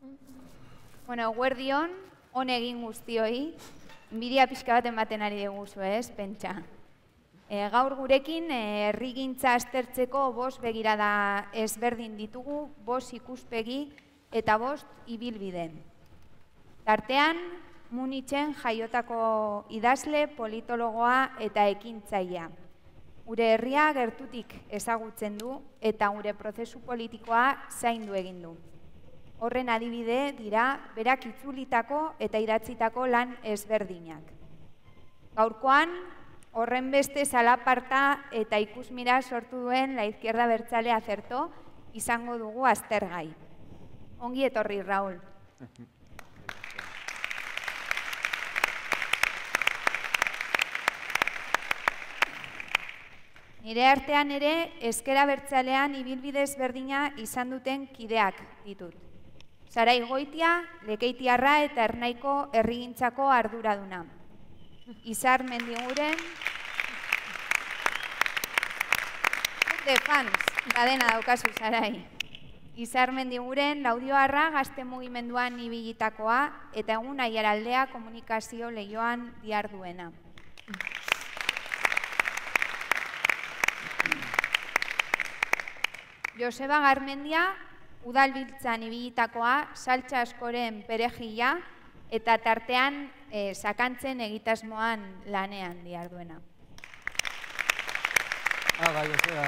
Bueno, eguerdion, egin guztioi, inbidia pixka bat ematen ari dugu ez, pentsa. Gaur gurekin herrigintza aztertzeko 5 begirada ezberdin ditugu, 5 ikuspegi eta 5 ibilbide. Tartean, Munitzen jaiotako idazle, politologoa eta ekintzailea. Gure herria gertutik ezagutzen du eta gure prozesu politikoa zaindu egin du. Horren adibide dira berak itzulitako eta idatzitako lan ezberdinak. Gaurkoan, horren beste zalaparta eta ikusmira sortu duen La Izquierda Abertzale azerto izango dugu aztergai. Ongi etorri, Raúl. Nire artean ere, Ezker Abertzalean ibilbide ezberdina izan duten kideak ditut. Sarai Goitia, Lekeitiarra eta Ernaiko herrigintzako arduraduna. Izar Mendiguren, de fans, badena daukazu, Sarai. Izar Mendiguren, Laudioarra gazte mugimenduan ibilitakoa eta egun Aiaraldea komunikazio lehioan diharduena. Joseba Garmendia, udalbiltzan ibilitakoa, saltsa askoren perejila eta tartean sakantzen egitasmoan lanean diharduena. Joseba.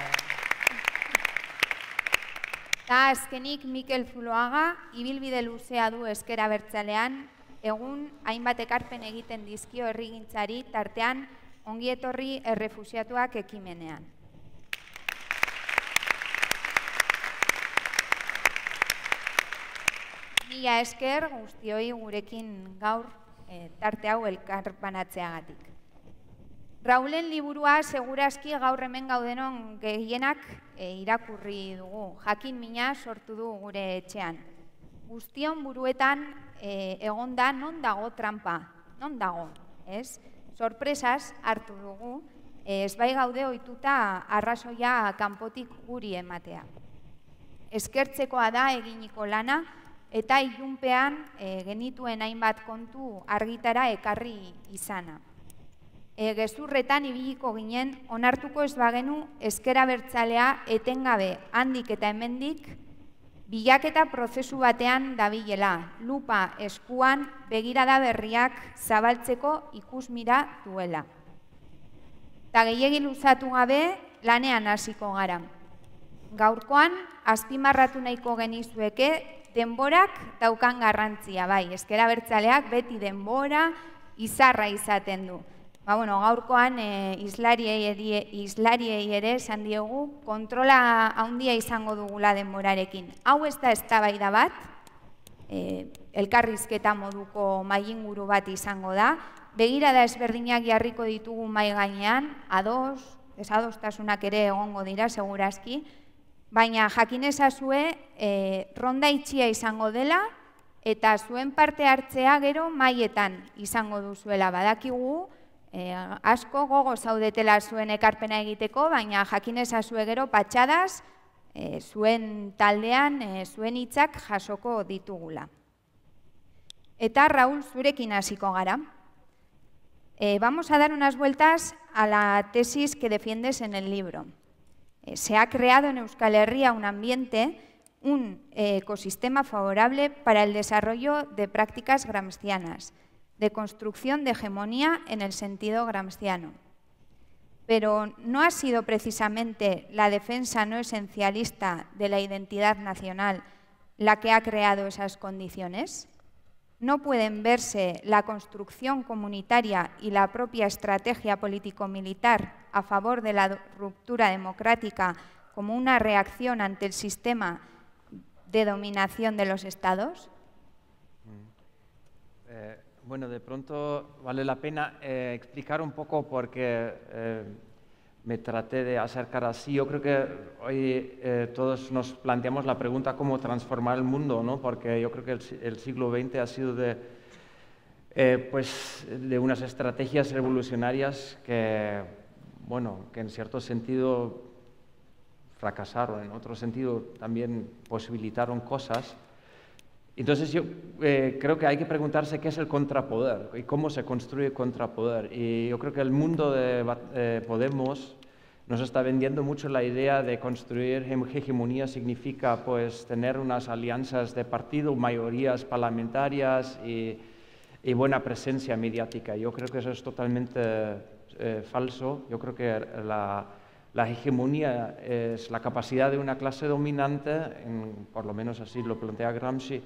Eta azkenik Mikel Zuloaga, ibilbide luzea du Ezker Abertzalean, egun hainbat ekarpen egiten dizkio herrigintzari, tartean ongietorri errefusiatuak ekimenean. Mila esker guztioi gurekin gaur tarte hau elkar banatzeagatik. Raulen liburua segurazki gaur hemen gaudenon gehienak irakurri dugu. Jakin mina sortu du gure etxean. Guztion buruetan egonda non dago trampa, non dago, ez? Sorpresaz hartu dugu, ez bai gaude ohituta arrazoia kanpotik guri ematea. Eskertzekoa da eginiko lana, eta ilunpean genituen hainbat kontu argitara ekarri izana. Gezurretan ibiliko ginen, onartuko ez bagenu Ezker Abertzalea etengabe handik eta hemendik bilaketa prozesu batean dabilela, lupa eskuan begirada berriak zabaltzeko ikusmira duela. Eta gehiegi luzatu gabe lanean hasiko gara. Gaurkoan, azpimarratu nahiko genizueke denborak daukan garrantzia, bai, Ezker Abertzaleak beti denbora izarra izaten du. Gaurkoan islariei ere esan diogu kontrola handia izango dugula denborarekin. Hau ez da eztabaida bat, elkarrizketa moduko mahainguru bat izango da, begirada ezberdinak jarriko ditugu mahai gainean, desadostasunak ere egongo dira, segurazki, baina jakin ezazue ronda itxia izango dela eta zuen parte hartzea gero mahaietan izango duzuela. Badakigu asko gogo zaudetela zuen ekarpena egiteko, baina jakin ezazue gero patxadaz zuen taldean zuen hitzak jasoko ditugula. Eta Raúl, zurekin hasiko gara. Vamos a dar unas vueltas a la tesis que defiendes en el libro. Se ha creado en Euskal Herria un ambiente, un ecosistema favorable para el desarrollo de prácticas gramscianas, de construcción de hegemonía en el sentido gramsciano. Pero ¿no ha sido precisamente la defensa no esencialista de la identidad nacional la que ha creado esas condiciones? ¿No pueden verse la construcción comunitaria y la propia estrategia político-militar a favor de la ruptura democrática como una reacción ante el sistema de dominación de los estados? Bueno, de pronto vale la pena explicar un poco por qué me traté de acercar así. Yo creo que hoy todos nos planteamos la pregunta cómo transformar el mundo, ¿no? Porque yo creo que el siglo XX ha sido de unas estrategias revolucionarias que en cierto sentido fracasaron, en otro sentido también posibilitaron cosas Entonces yo creo que hay que preguntarse qué es el contrapoder y cómo se construye contrapoder. Y yo creo que el mundo de Podemos nos está vendiendo mucho la idea de construir hegemonía significa pues tener unas alianzas de partido, mayorías parlamentarias y buena presencia mediática. Yo creo que eso es totalmente falso. Yo creo que la hegemonía es la capacidad de una clase dominante, por lo menos así lo plantea Gramsci,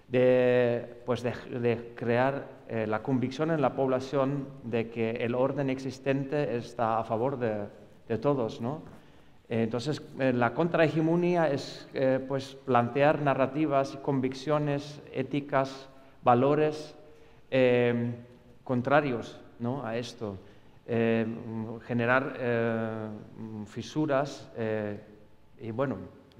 de crear la convicción en la población de que el orden existente está a favor de todos, ¿no? Entonces, la contrahegemonía es pues, plantear narrativas, convicciones, éticas, valores contrarios, ¿no? A esto. Generar fisuras y bueno,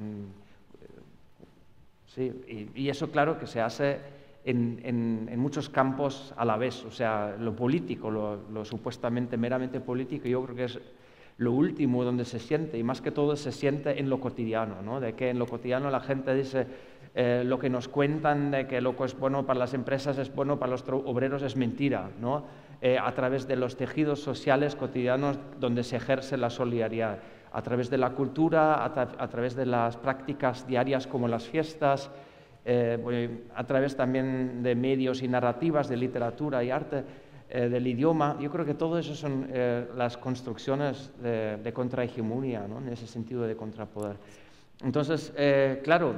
sí, y eso claro que se hace en muchos campos a la vez, o sea, lo político, lo supuestamente meramente político, yo creo que es lo último donde se siente, y más que todo se siente en lo cotidiano, ¿no? De que en lo cotidiano la gente dice lo que nos cuentan de que lo que es bueno para las empresas es bueno para los obreros es mentira, ¿no? A través de los tejidos sociales cotidianos donde se ejerce la solidaridad, a través de la cultura, a través de las prácticas diarias como las fiestas, a través también de medios y narrativas, de literatura y arte, del idioma. Yo creo que todo eso son las construcciones de contrahegemonía, ¿no? En ese sentido de contrapoder. Entonces, claro,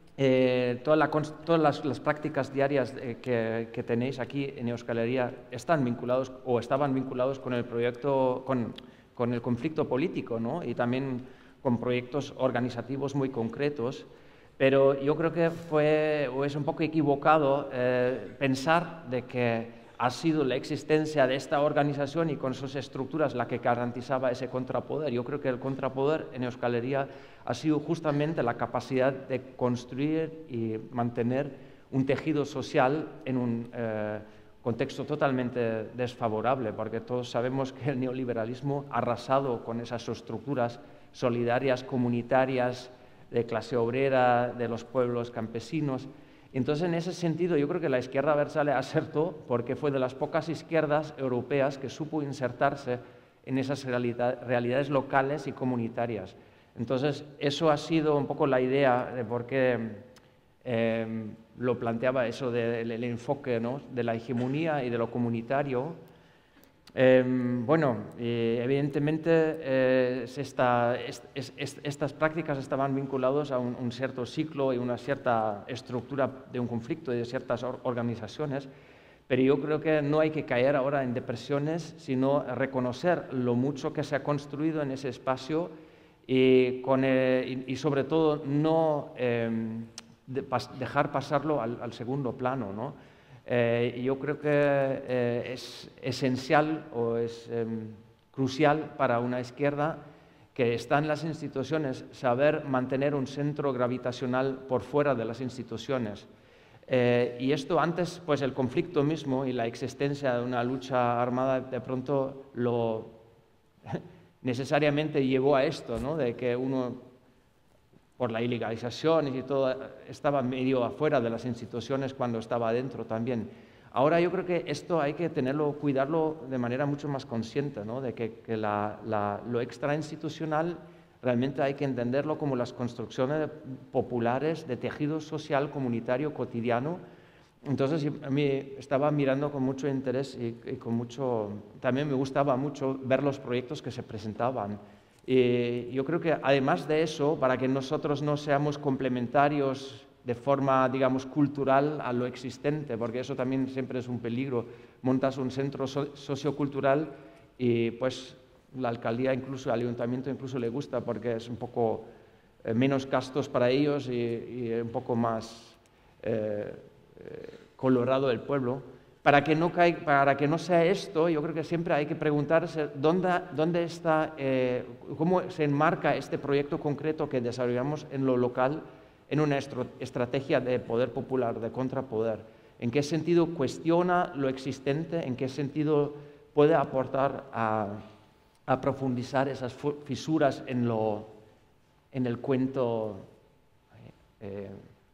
todas las prácticas diarias que tenéis aquí en Euskal Herria están vinculados o estaban vinculados con el proyecto, con el conflicto político, ¿no? Y también con proyectos organizativos muy concretos, pero yo creo que es un poco equivocado pensar de que ha sido la existencia de esta organización y con sus estructuras la que garantizaba ese contrapoder. Yo creo que el contrapoder en Euskal Herria ha sido justamente la capacidad de construir y mantener un tejido social en un contexto totalmente desfavorable, porque todos sabemos que el neoliberalismo ha arrasado con esas estructuras solidarias, comunitarias, de clase obrera, de los pueblos campesinos. Entonces, en ese sentido, yo creo que la izquierda abertzale acertó porque fue de las pocas izquierdas europeas que supo insertarse en esas realidades locales y comunitarias. Entonces, eso ha sido un poco la idea de por qué lo planteaba eso del enfoque, ¿no? De la hegemonía y de lo comunitario. Evidentemente estas prácticas estaban vinculadas a un cierto ciclo y una cierta estructura de un conflicto y de ciertas organizaciones, pero yo creo que no hay que caer ahora en depresiones, sino reconocer lo mucho que se ha construido en ese espacio y sobre todo no dejar pasarlo al segundo plano, ¿no? Yo creo que es esencial o es crucial para una izquierda que está en las instituciones saber mantener un centro gravitacional por fuera de las instituciones. Y esto antes, pues el conflicto mismo y la existencia de una lucha armada de pronto necesariamente llevó a esto, ¿no? De que uno, por la ilegalización y todo, estaba medio afuera de las instituciones cuando estaba adentro también. Ahora yo creo que esto hay que cuidarlo de manera mucho más consciente, ¿no? De que lo extrainstitucional realmente hay que entenderlo como las construcciones populares de tejido social, comunitario, cotidiano. Entonces a mí estaba mirando con mucho interés y también me gustaba mucho ver los proyectos que se presentaban. Y yo creo que además de eso, para que nosotros no seamos complementarios de forma, digamos, cultural a lo existente, porque eso también siempre es un peligro, montas un centro sociocultural y pues la alcaldía, incluso el ayuntamiento incluso le gusta porque es un poco menos gastos para ellos y un poco más colorado el pueblo. Para que no sea esto, yo creo que siempre hay que preguntarse dónde está, cómo se enmarca este proyecto concreto que desarrollamos en lo local en una estrategia de poder popular, de contrapoder. ¿En qué sentido cuestiona lo existente? ¿En qué sentido puede aportar a profundizar esas fisuras en el cuento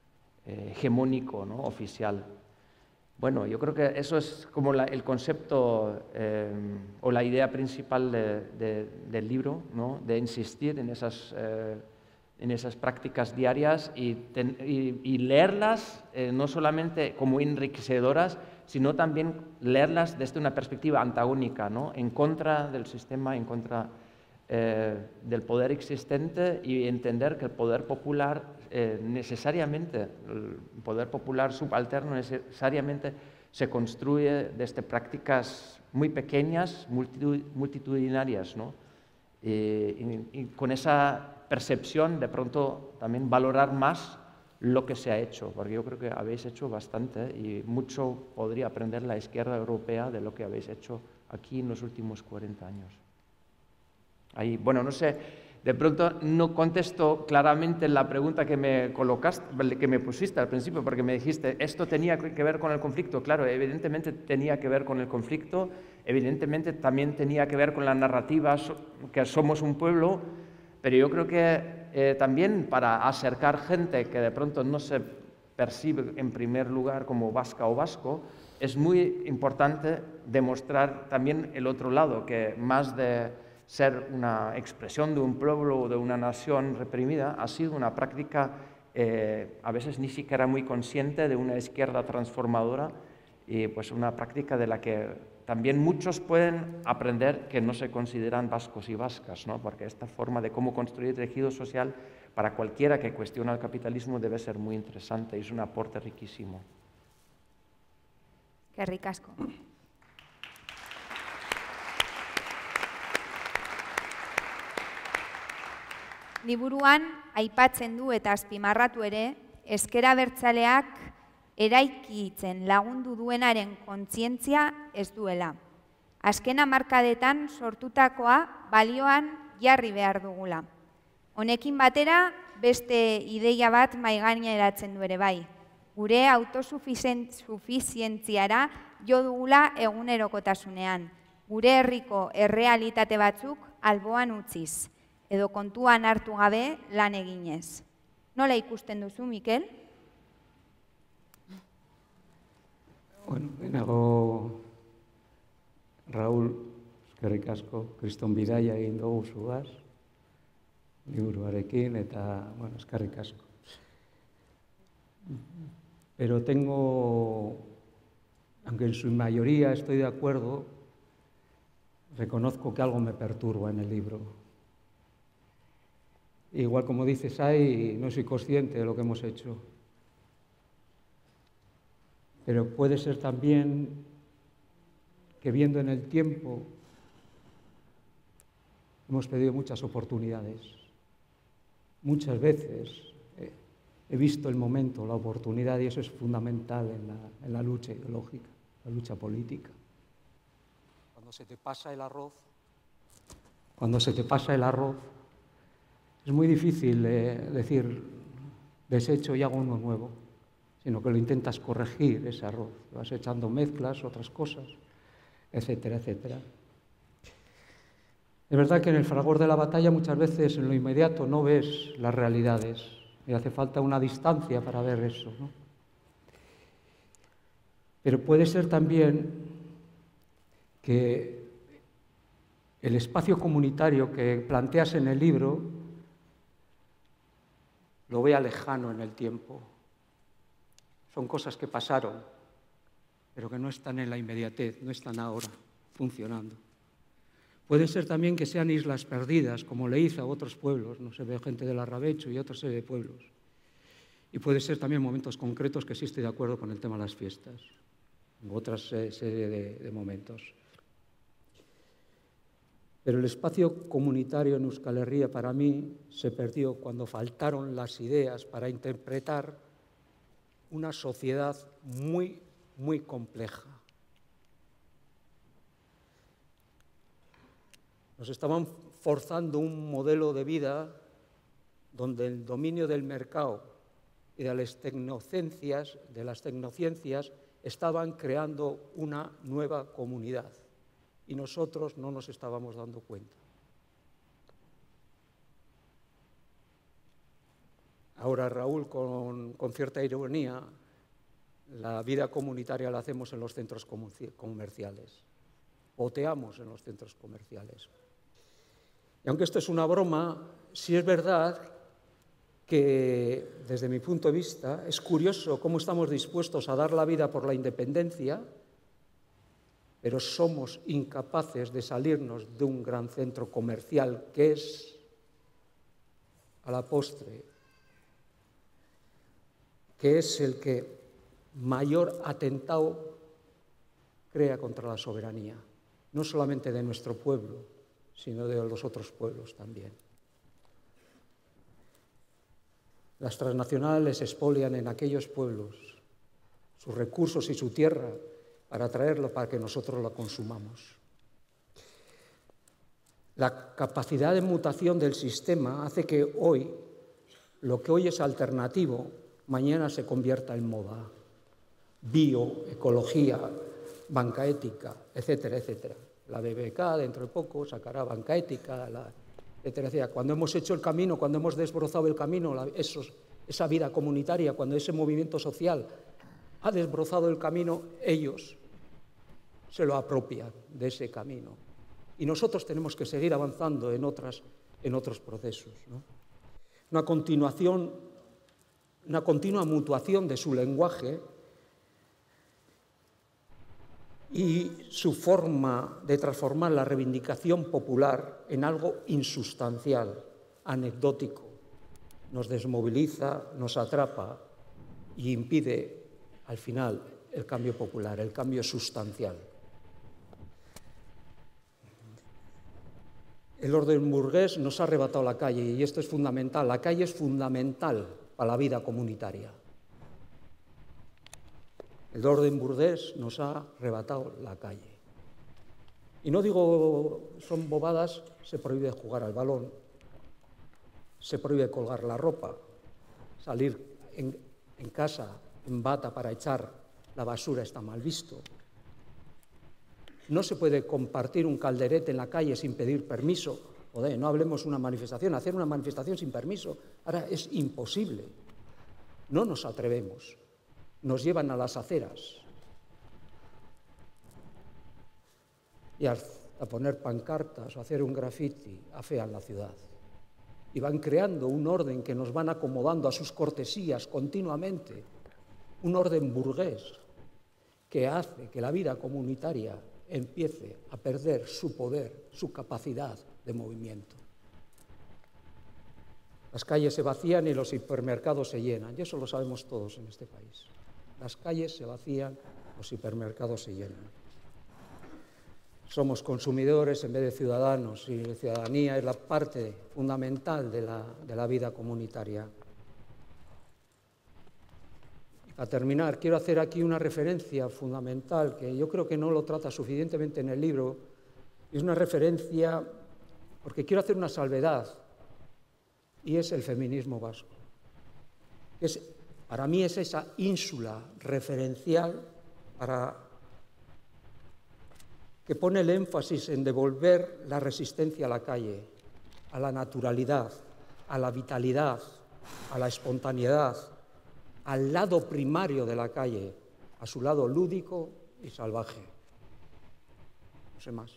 hegemónico, ¿no? Oficial. Bueno, yo creo que eso es como el concepto o la idea principal del libro, ¿no? De insistir en esas prácticas diarias y leerlas no solamente como enriquecedoras, sino también leerlas desde una perspectiva antagónica, ¿no? En contra del sistema, en contra del poder existente, y entender que el poder popular necesariamente, el poder popular subalterno necesariamente se construye desde prácticas muy pequeñas, multitudinarias, ¿no? Y con esa percepción de pronto también valorar más lo que se ha hecho, porque yo creo que habéis hecho bastante y mucho podría aprender la izquierda europea de lo que habéis hecho aquí en los últimos 40 años. Ahí, bueno, no sé, de pronto no contesto claramente la pregunta que me colocaste, que me pusiste al principio, porque me dijiste, ¿esto tenía que ver con el conflicto? Claro, evidentemente tenía que ver con el conflicto, evidentemente también tenía que ver con la narrativa que somos un pueblo, pero yo creo que también para acercar gente que de pronto no se percibe en primer lugar como vasca o vasco, es muy importante demostrar también el otro lado, que más de ser una expresión de un pueblo o de una nación reprimida, ha sido una práctica a veces ni siquiera muy consciente de una izquierda transformadora, y pues una práctica de la que también muchos pueden aprender que no se consideran vascos y vascas, ¿no? Porque esta forma de cómo construir tejido social para cualquiera que cuestiona el capitalismo debe ser muy interesante y es un aporte riquísimo. Qué ricasco. Liburuan aipatzen du eta azpimarratu ere, ezker abertzaleak eraikitzen lagundu duenaren kontzientzia ez duela. Azken hamarkadetan sortutakoa balioan jarri behar dugula. Honekin batera, beste ideia bat mahaigaineratzen du ere bai. Gure autosufizientziara jo dugula egunerokotasunean. Gure herriko errealitate batzuk alboan utziz, edo kontuan hartu gabe lan eginez. Nola ikusten duzu, Mikel? Bueno, lehenago, Raúl, eskerrik asko, kriston bidaia egin dugu zugaz, liburuarekin, eta, bueno, eskerrik asko. Pero tengo, aunque en su mayoría estoy de acuerdo, reconozco que algo me perturba en el libro. Igual como dices ahí, no soy consciente de lo que hemos hecho. Pero puede ser también que viendo en el tiempo hemos perdido muchas oportunidades. Muchas veces he visto el momento, la oportunidad, y eso es fundamental en la lucha ideológica, la lucha política. Cuando se te pasa el arroz, es muy difícil decir desecho y hago uno nuevo, sino que lo intentas corregir ese arroz, vas echando mezclas, otras cosas, etcétera, etcétera. Es verdad que en el fragor de la batalla muchas veces en lo inmediato no ves las realidades y hace falta una distancia para ver eso, ¿no? Pero puede ser también que el espacio comunitario que planteas en el libro lo vea lejano en el tiempo. Son cosas que pasaron, pero que no están en la inmediatez, no están ahora funcionando. Puede ser también que sean islas perdidas, como Leiza u otros pueblos, no se ve gente del Arrabecho y otra serie de pueblos. Y puede ser también momentos concretos que sí estoy de acuerdo con el tema de las fiestas, u otra serie de momentos. Pero el espacio comunitario en Euskal Herria para mí se perdió cuando faltaron las ideas para interpretar una sociedad muy, muy compleja. Nos estaban forzando un modelo de vida donde el dominio del mercado y de las tecnociencias estaban creando una nueva comunidad y nosotros no nos estábamos dando cuenta. Ahora, Raúl, con cierta ironía, la vida comunitaria la hacemos en los centros comerciales. Boteamos en los centros comerciales. Y aunque esto es una broma, sí es verdad que, desde mi punto de vista, es curioso cómo estamos dispuestos a dar la vida por la independencia, pero somos incapaces de salirnos de un gran centro comercial que es, a la postre, que es el que mayor atentado crea contra la soberanía, no solamente de nuestro pueblo, sino de los otros pueblos también. Las transnacionales expolian en aquellos pueblos sus recursos y su tierra para traerlo para que nosotros lo consumamos. La capacidad de mutación del sistema hace que hoy, lo que hoy es alternativo, mañana se convierta en moda. Bioecología, banca ética, etcétera, etcétera. La BBK dentro de poco sacará banca ética, etcétera, etcétera. Cuando hemos hecho el camino, cuando hemos desbrozado el camino, esa vida comunitaria, cuando ese movimiento social ha desbrozado el camino, ellos se lo apropian de ese camino. Y nosotros tenemos que seguir avanzando en otros procesos, ¿no? Una continua mutuación de su lenguaje y su forma de transformar la reivindicación popular en algo insustancial, anecdótico, nos desmoviliza, nos atrapa y impide, al final, el cambio popular, el cambio sustancial. El orden burgués nos ha arrebatado la calle y esto es fundamental. La calle es fundamental para la vida comunitaria. El orden burgués nos ha arrebatado la calle. Y no digo, son bobadas, se prohíbe jugar al balón, se prohíbe colgar la ropa, salir en casa en bata para echar la basura está mal visto. No se puede compartir un calderete en la calle sin pedir permiso. Joder, no hablemos una manifestación, hacer una manifestación sin permiso. Ahora es imposible. No nos atrevemos. Nos llevan a las aceras y a poner pancartas o hacer un graffiti, afean la ciudad. Y van creando un orden que nos van acomodando a sus cortesías continuamente, un orden burgués que hace que la vida comunitaria empiece a perder su poder, su capacidad de movimiento. Las calles se vacían y los hipermercados se llenan, y eso lo sabemos todos en este país. Las calles se vacían, los hipermercados se llenan. Somos consumidores en vez de ciudadanos y la ciudadanía es la parte fundamental de la vida comunitaria. Para terminar, quiero hacer aquí una referencia fundamental que yo creo que no lo trata suficientemente en el libro. Es una referencia porque quiero hacer una salvedad y es el feminismo vasco. Para mí es esa ínsula referencial que pone el énfasis en devolver la resistencia a la calle, a la naturalidad, a la vitalidad, a la espontaneidad, al lado primario de la calle, a su lado lúdico y salvaje. No sé más.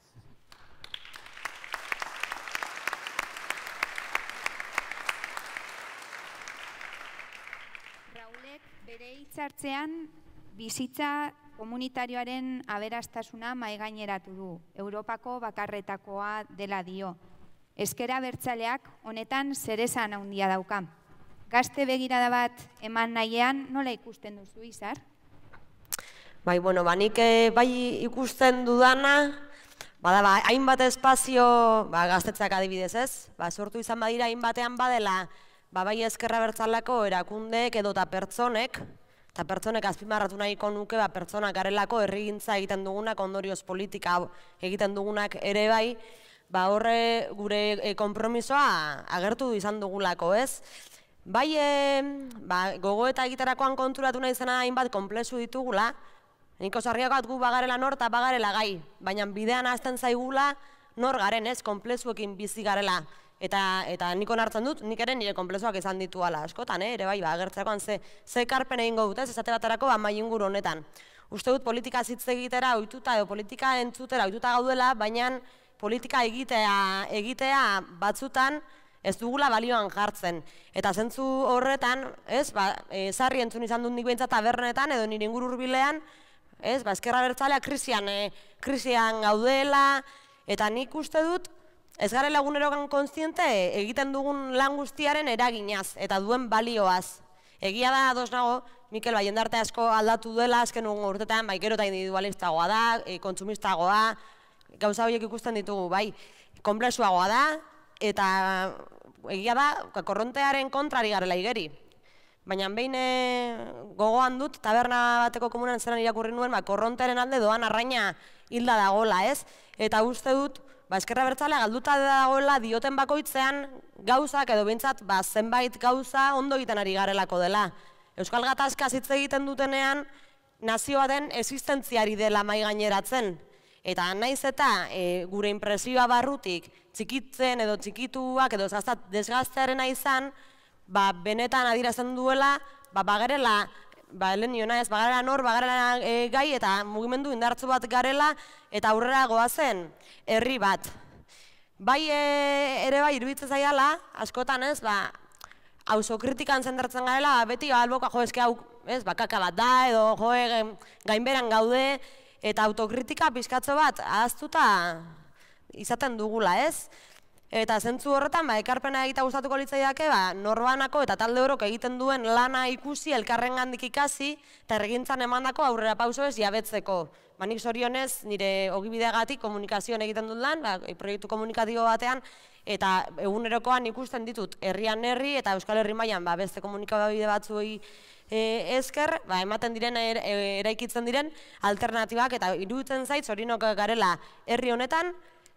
Raulek bere hitzartzean bizitza komunitarioaren aberastasuna mahaigaineratu du. Europako bakarretakoa dela dio. Ezker Abertzaleak honetan zeresan handia dauka. Gazte begirada bat eman nahian, nola ikusten duzu, Izar? Bai, nik bai ikusten dudana, hainbat espazio, gaztetzeak adibidez ez, sortu izan badira hainbatean badela, bai Ezker Abertzaleko erakundeek edo eta pertsonek azpimarratu nahiko nuke pertsonak garelako herrigintza egiten dugunak, ondorioz politika egiten dugunak ere bai, horre gure konpromisoa agertu izan dugulako ez. Bai, gogoeta egiterakoan konturatu nahi zena hainbat konplexu ditugula, niko sarriagoat gu bagarela nor eta bagarela gai, baina bidean hasten zaigula nor garen ez, konplexuekin bizi garela. eta nik onartzen dut, nik ere nire konplexuak izan ditu ala askotan, ere bai, agertzekoan ze ekarpen egingo dut, ez esate baterako mai inguru honetan. Uste dut politika hitz egitera ohituta edo politika entzutera ohituta gaudela, baina politika egitea batzutan ez dugula balioan jartzen. Eta zentzu horretan, ez, sarri entzun izan dut nik behintzat tabernetan edo nire inguru hurbilean, ez, ezker abertzalea krisian gaudela, eta nik uste dut, ez garela egunerokan kontziente egiten dugun lan guztiaren eraginaz eta duen balioaz. Egia da, ados nago, Mikel, jendarte asko aldatu duela, azken urtetan, gero eta individualistagoa da, kontsumistagoa, gauza horiek ikusten ditugu, bai, konplexuagoa da, eta egia da, korrontearen kontrari garela igeri. Baina behin gogoan dut, taberna bateko komunan zeran irakurri nuen, korrontearen alde doan arraina hilda dagoela, ez? Eta uste dut, ezker abertzalea galduta dagoela dioten bakoitzean gauzak edo behintzat zenbait gauza ondo egiten ari garelako dela. Euskal Gatazkaz hitz egiten dutenean nazioa den existentziari dela mai gaineratzen. Eta naiz eta gure inpresioa barrutik txikitzen edo txikituak edo desgaztearena izan, benetan adierazten duela, bagarela, bagarela nor, bagarela gai eta mugimendu indartzu bat garela eta aurrera goazen herri bat. Bai ere bai iruditzen zaidala, askotan ez, autokritikan zentratzen garela, beti alboka jo eske hau, ez, kaka bat da edo jo gainberan gaude eta autokritika pizkatxo bat ahaztuta izaten dugula, ez? Eta zentzu horretan, ekarpena egita gustatuko litzaidake, norbanako eta talde orok egiten duen lana ikusi, elkarrengandik ikasi, eta erregintzan emandako aurrera pauso ez jabetzeko. Nik zorionez, nire ogibideagatik komunikazioan egiten dut lan, proiektu komunikatibo batean, eta egunerokoan ikusten ditut herrian herri eta Euskal Herri mailan beste komunikabide batzuei esker, ematen diren, eraikitzen diren alternatibak, eta iruditzen zait, zorinok garela herri honetan,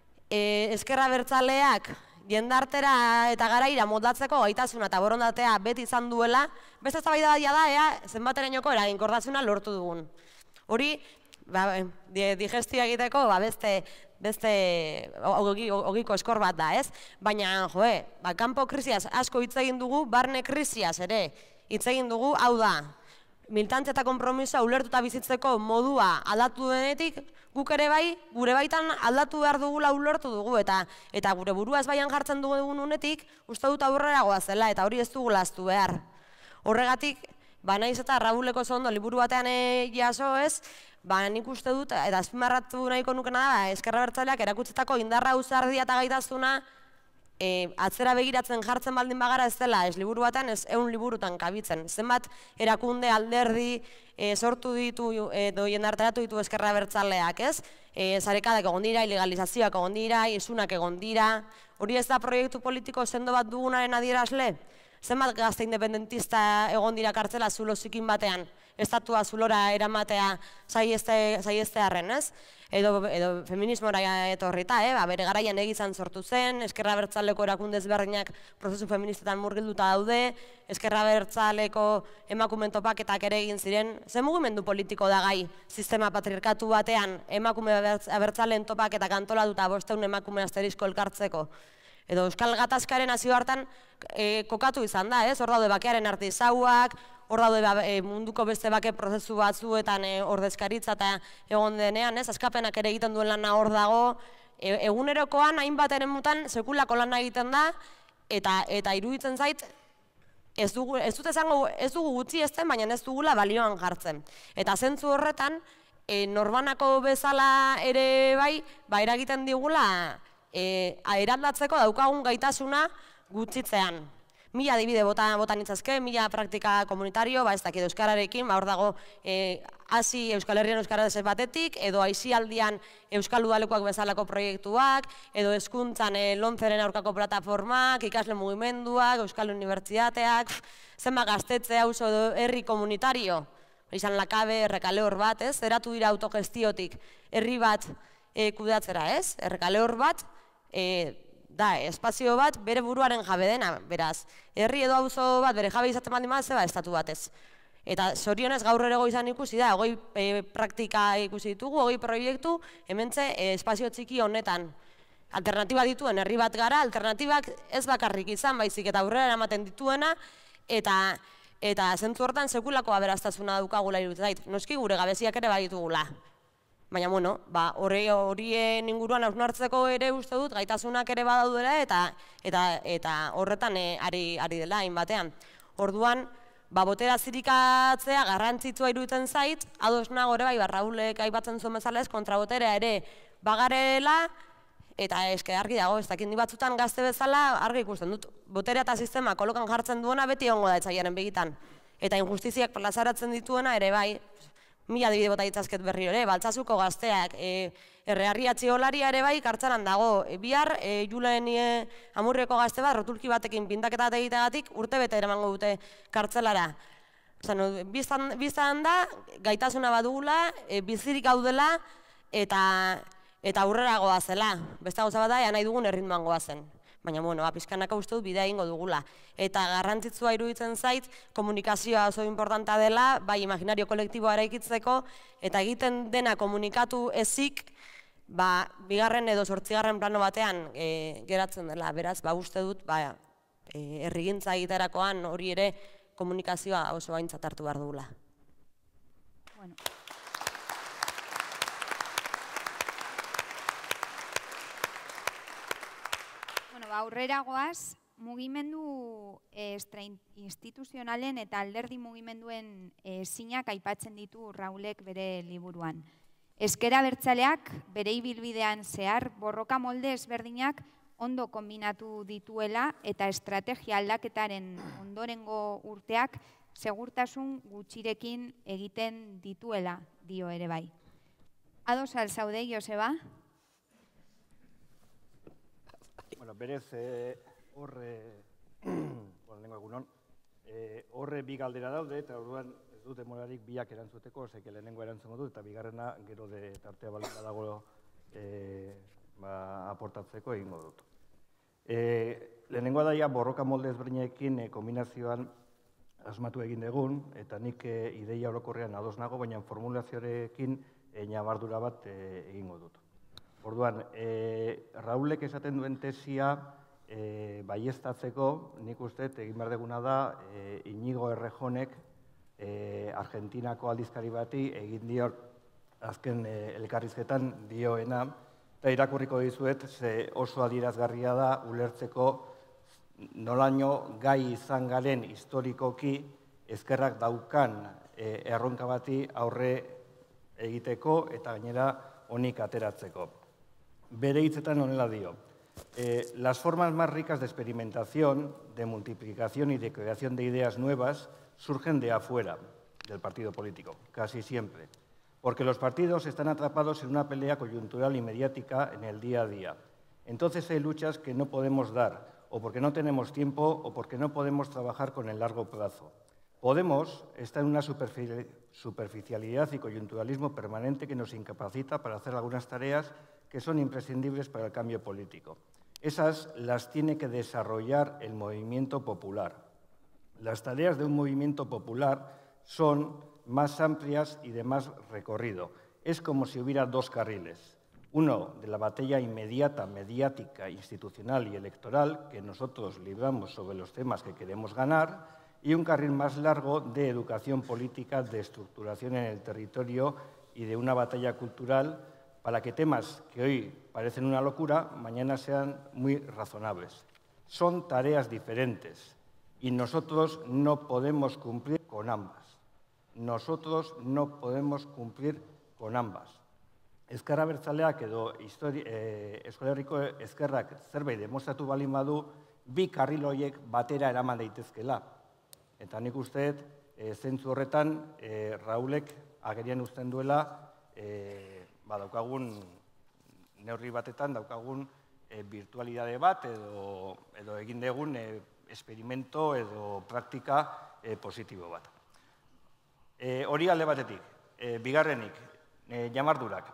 ezker abertzaleak jendartera eta garaira moldatzeko gaitasuna eta borondatea beti izan duela, beste eztabaida da, zenbaterainoko eraginkortasuna lortu dugun. Hori, digestioa egiteko beste ogiko eskor bat da, ez? Baina, kanpo krisiaz asko hitz egin dugu, barne krisiaz ere hitz egin dugu, hau da, militantzia eta konpromisoa ulertuta bizitzeko modua aldatu denetik, guk ere bai, gure baitan aldatu behar dugula ulertu dugu, eta gure burua ez baian jartzen dugun unetik, uste dut aurrera goazela, eta hori ez dugula aztu behar. Horregatik, naiz eta Rauleko zondo liburu batean jaso ez, nik uste dut, eta azpimarratu nahiko nukena da, ezkerra abertzaleak erakutsetako indarra ausardia eta gaitasuna atzera begiratzen jartzen baldin bagara ez dela, ez liburu batean, ez 100 liburutan kabitzen. Zenbat erakunde alderdi sortu ditu edo jendarteratu ditu ezkerra abertzaleak, ez? Zarekadak egon dira, ilegalizazioak egon dira, isunak egon dira, hori ez da proiektu politiko sendo bat dugunaren adierazle? Zenbat gazte independentista egon dira kartzela zulo zikin batean, estatua zulora eramatea saiestearren, ez? Edo feminismora etorrita, bere garaian egizan sortu zen, ezkerra abertzaleko erakunde ezberdinak prozesu feministetan murgilduta daude, ezkerra abertzaleko emakumen topaketak ere egin ziren, ze mugimendu politiko da gai sistema patriarkatu batean emakume abertzaleen topaketak antolatuta 500 emakume asterisko elkartzeko. Edo Euskal Gatazkaren nazio hartan kokatu izan da, hor daude bakearen artizauak, hor daude munduko beste bake prozesu batzuetan ordezkaritza eta egon denean, askapenak ere egiten duen lana hor dago, egunerokoan hainbat eremutan sekulako lana egiten da, eta iruditzen zait, ez dugu gutxi ezten, baina ez dugula balioan jartzen. Eta zentzu horretan, norbanako bezala ere bai, eragiten digula, eraldatzeko daukagun gaitasuna gutxitzean. 1000 adibide bota nitzazke, 1000 praktika komunitario, ez dakit euskararekin, hor dago hasi Euskal Herrian euskaraz batetik, edo aisialdian Euskal Udalekoak bezalako proiektuak, edo hezkuntzan Lontzeren aurkako plataformak, ikasle mugimenduak, Euskal Unibertsitateak, zenbat gaztetxe auzo edo herri komunitario, izan Lakabe, Errekale hor bat, zeratu dira autogestiotik, herri bat kudeatzera, Errekale hor bat, da, espazio bat bere buruaren jabe dena, beraz. Herri edo auzo bat bere jabe izaten baldin bat, estatu batez. Eta zorionez gaur ere izan ikusi da, 20 praktika ikusi ditugu, 20 proiektu, hementxe espazio txiki honetan. alternatiba dituen herri bat gara, alternatibak ez bakarrik izan, baizik eta aurrera eramaten dituena, eta zentzu hortan sekulako aberastasuna daukagula iruditzen zait. Noski gure gabeziak ere baditugula. Baina, bueno, horien inguruan hausnartzeko ere uste dut, gaitasunak ere badaudela eta horretan ari dela, hainbatean. Orduan, botera zirikatzea garrantzitsua iruditzen zait, ados nago ere bai, Raulek aipatzen zuen bezala ez, kontraboterea ere bagarela, eta eske argi dago, ez dakit ni batzutan gazte bezala argi ikusten dut. Boterea eta sistema kolokan jartzen duena beti egongo da etzaiaren begitan. Eta injustiziak plazaratzen dituena ere bai, mila adibide bota ditzazket berri ere, Baltzazuko gazteak, Errearri Atxiolaria ere bai kartzelan dago. Bihar, Julen Amurrioko gazte bat, rotulki batekin pintaketa bat egiteagatik urte bete eramango dute kartzelara. Biztan da, gaitasuna badugula, bizirik gaudela eta aurrera goazela. Beste gauza bat da, nahi dugun erritmoan goazen. Baina, bueno, pixkanaka uste dut bidea egingo dugula. Eta garrantzitsua iruditzen zait, komunikazioa oso importanta dela, bai imaginario kolektiboa eraikitzeko, eta egiten dena komunikatu ezik, bigarren edo 8. plano batean geratzen dela. Beraz, uste dut, herrigintza egiterakoan hori ere komunikazioa oso aintzat hartu behar dugula. Bueno. Aurrera goaz, mugimendu instituzionalen eta alderdi mugimenduen zinak aipatzen ditu Raulek bere liburuan. Ezker Abertzaleak bere ibilbidean zehar borroka molde ezberdinak ondo kombinatu dituela eta estrategia aldaketaren ondorengo urteak segurtasun gutxirekin egiten dituela dio ere bai. Ados al zaude, Joseba? Berez, horre bi galdera daude, eta orduan ez dute morarik biak erantzuteko, zeke lehenengo erantzungo dut, eta bigarrena gero de tartea badago aportatzeko egingo dut. Lehenengoa daia borroka molde ezberdinekin kombinazioan asmatu egin dugun, eta nik ideia orokorrean ados nago, baina formulazioarekin ñabardura bat egingo dut. Orduan, Raulek esaten duen tesia baieztatzeko, nik uste egin behar duguna da Inigo Errejonek Argentinako aldizkari bati egin dio azken elkarrizketan dioena, eta irakurriko dizuet ze oso adierazgarria da ulertzeko nolaino gai izan garen historikoki ezkerrak daukan erronka bati aurre egiteko eta gainera honik ateratzeko. Bere hitzetan honela dio. Las formas más ricas de experimentación, de multiplicación y de creación de ideas nuevas surgen de afuera del partido político, casi siempre, porque los partidos están atrapados en una pelea coyuntural y mediática en el día a día. Entonces hay luchas que no podemos dar, o porque no tenemos tiempo, o porque no podemos trabajar con el largo plazo. Podemos está en una superficialidad y coyunturalismo permanente que nos incapacita para hacer algunas tareas que son imprescindibles para el cambio político. Esas las tiene que desarrollar el movimiento popular. Las tareas de un movimiento popular son más amplias y de más recorrido. Es como si hubiera dos carriles. Uno de la batalla inmediata, mediática, institucional y electoral que nosotros libramos sobre los temas que queremos ganar, y un carril más largo de educación política, de estructuración en el territorio y de una batalla cultural para que temas que hoy parecen una locura, mañana sean muy razonables. Son tareas diferentes y nosotros no podemos cumplir con ambas. Nosotros no podemos cumplir con ambas. Ezker Abertzaleak edo Euskal Herriko ezkerrak zerbait demostratu balin badu, bi karril horiek batera eraman daitezkela. Eta nik uste, zentzu horretan, Raulek agerian uzten duela, daukagun, neurri batetan, daukagun virtualidade bat edo egin dugun experimento edo praktika positibo bat. Hori alde batetik, bigarrenik, jamardurak.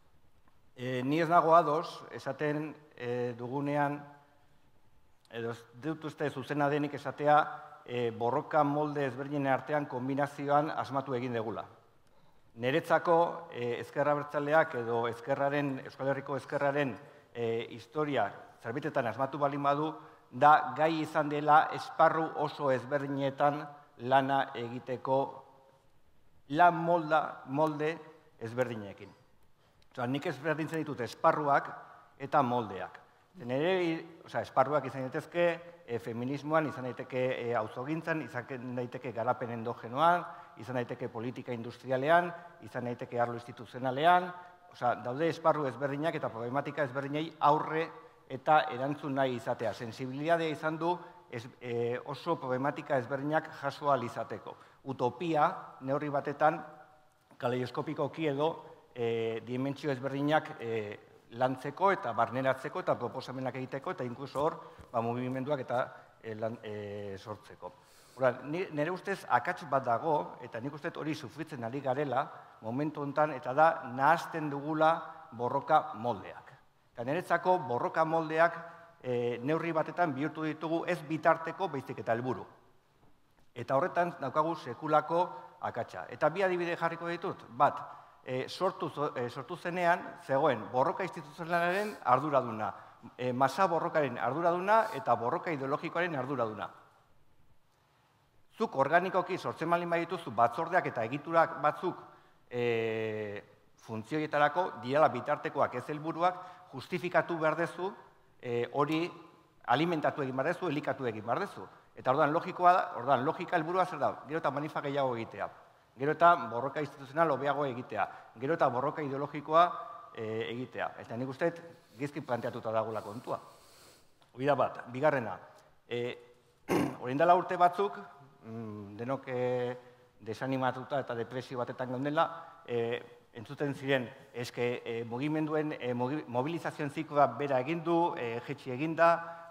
Ni ez nago ados, esaten dugunean, edo dut uste zuzena denik esatea, borroka molde ezberdinen artean kombinazioan asmatu egin degula. Niretzako Ezker Abertzaleak edo Euskal Herriko ezkerraren historia zerbaitetan asmatu baldin badu, da gai izan dela esparru oso ezberdinetan lana egiteko lan molde ezberdinekin. Nik ezberdintzen ditut esparruak eta moldeak. Esparruak izan daitezke feminismoan, izan daiteke auzogintzan, izan daiteke garapen endogenoan, izan daiteke politika industrialean, izan daiteke arlo instituzionalean, daude esparru ezberdinak eta problematika ezberdinei aurre eta erantzun nahi izatea. Sensibilidadea izan du oso problematika ezberdinak jaso ahal izateko. Utopia, neurri batetan, kaleidoskopikoki edo dimentsio ezberdinak lantzeko eta barneratzeko eta proposamenak egiteko eta inkluso hor mugimenduak eta sortzeko. Nire ustez akats bat dago, eta nik ustez hori sufritzen ari garela momentu honetan, eta da nahazten dugula borroka moldeak. Eta niretzako borroka moldeak neurri batetan bihurtu ditugu ez bitarteko baizik eta helburu. Eta horretan daukagu sekulako akatsa. Eta bi adibide jarriko ditut, bat, sortu zenean, zegoen borroka instituzionalaren arduraduna, masa borrokaren arduraduna eta borroka ideologikoaren arduraduna. Zuk organikoki sortzen baldin badituzu batzordeak eta egiturak batzuk funtzioietarako direla bitartekoak ez helburuak justifikatu behar dezu, hori alimentatu egin behar dezu, elikatu egin behar dezu. Eta orduan logika helburua zer da, gero eta manifa gehiago egitea. Gero eta borroka instituzional hobeago egitea, gero eta borroka ideologikoa egitea. Eta nik uste gizki planteatuta dagoela kontua. Hori da bat, bigarrena, orain dela urte batzuk, denok desanimatuta eta depresio batetan gaudela, entzuten ziren, eske mugimenduen mobilizazioen zikloa bera egin du, jetxi eginda,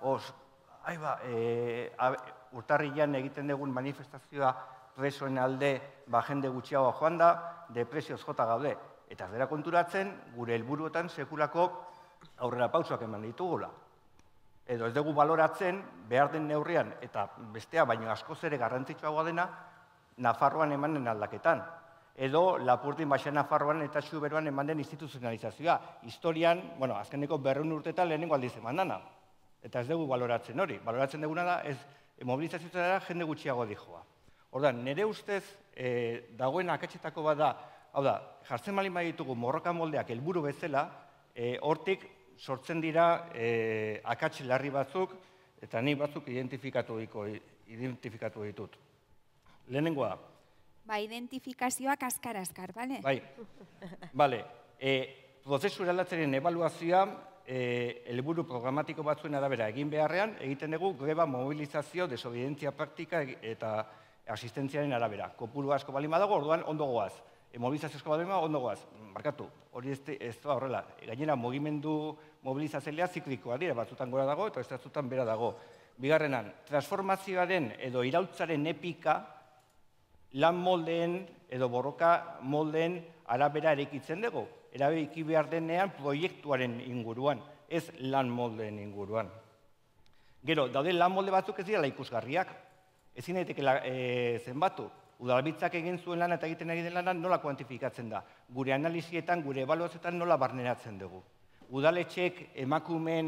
urtarrilean egiten dugun manifestazioa presoen alde jende gutxiago joan da, depresioz jota gaude. Eta zera konturatzen, gure helburuetan sekulako aurrera pausoak eman ditugula. Edo ez dugu baloratzen, behar den neurrian, eta bestea, baino askoz ere garrantzitsuagoa dena, Nafarroan emanen aldaketan. Edo Lapurdin Baxa Nafarroan eta Xuberoan eman den instituzionalizazioa. Historian, azkeneko 200 urtetan lehenengo aldiz eman dana. Eta ez dugu baloratzen hori. Baloratzen duguna da, mobilizazioetara jende gutxiago dijoa. Ordan, nire ustez dagoen akatsetako bat da, hau da, jartzen baldin baditugu borroka moldeak helburu bezala, hortik sortzen dira akats larri batzuk, eta ni batzuk identifikatu ditut. Lehenengoa. Identifikazioak azkar, bale? Bale. Prozesu eraldatzaren ebaluazioa helburu programatiko batzuen arabera egin beharrean, egiten dugu greba, mobilizazio, desobedientzia praktika eta asistentziaren arabera. Kopuru asko baldin badago, orduan ondo goaz. Mobilizazio asko baldin badago, ondo goaz. Barkatu, hori ez da horrela. Gainera, mugimendu mobilizatzailea ziklikoa dira, batzutan gora dago eta batzutan bera dago. Bigarrenan, transformazioaren edo iraultzaren epika lan moldeen edo borroka moldeen arabera eraikitzen dugu. Eraiki behar denean proiektuaren inguruan, ez lan moldeen inguruan. Gero, daude lan molde batzuk ez dira ikusgarriak. Ezin daiteke zenbatu. Udalbiltzak egin zuen lana eta egiten ari den lana nola kuantifikatzen da. Gure analizietan, gure ebaluazioetan nola barneratzen dugu. Udaletxeek emakumeen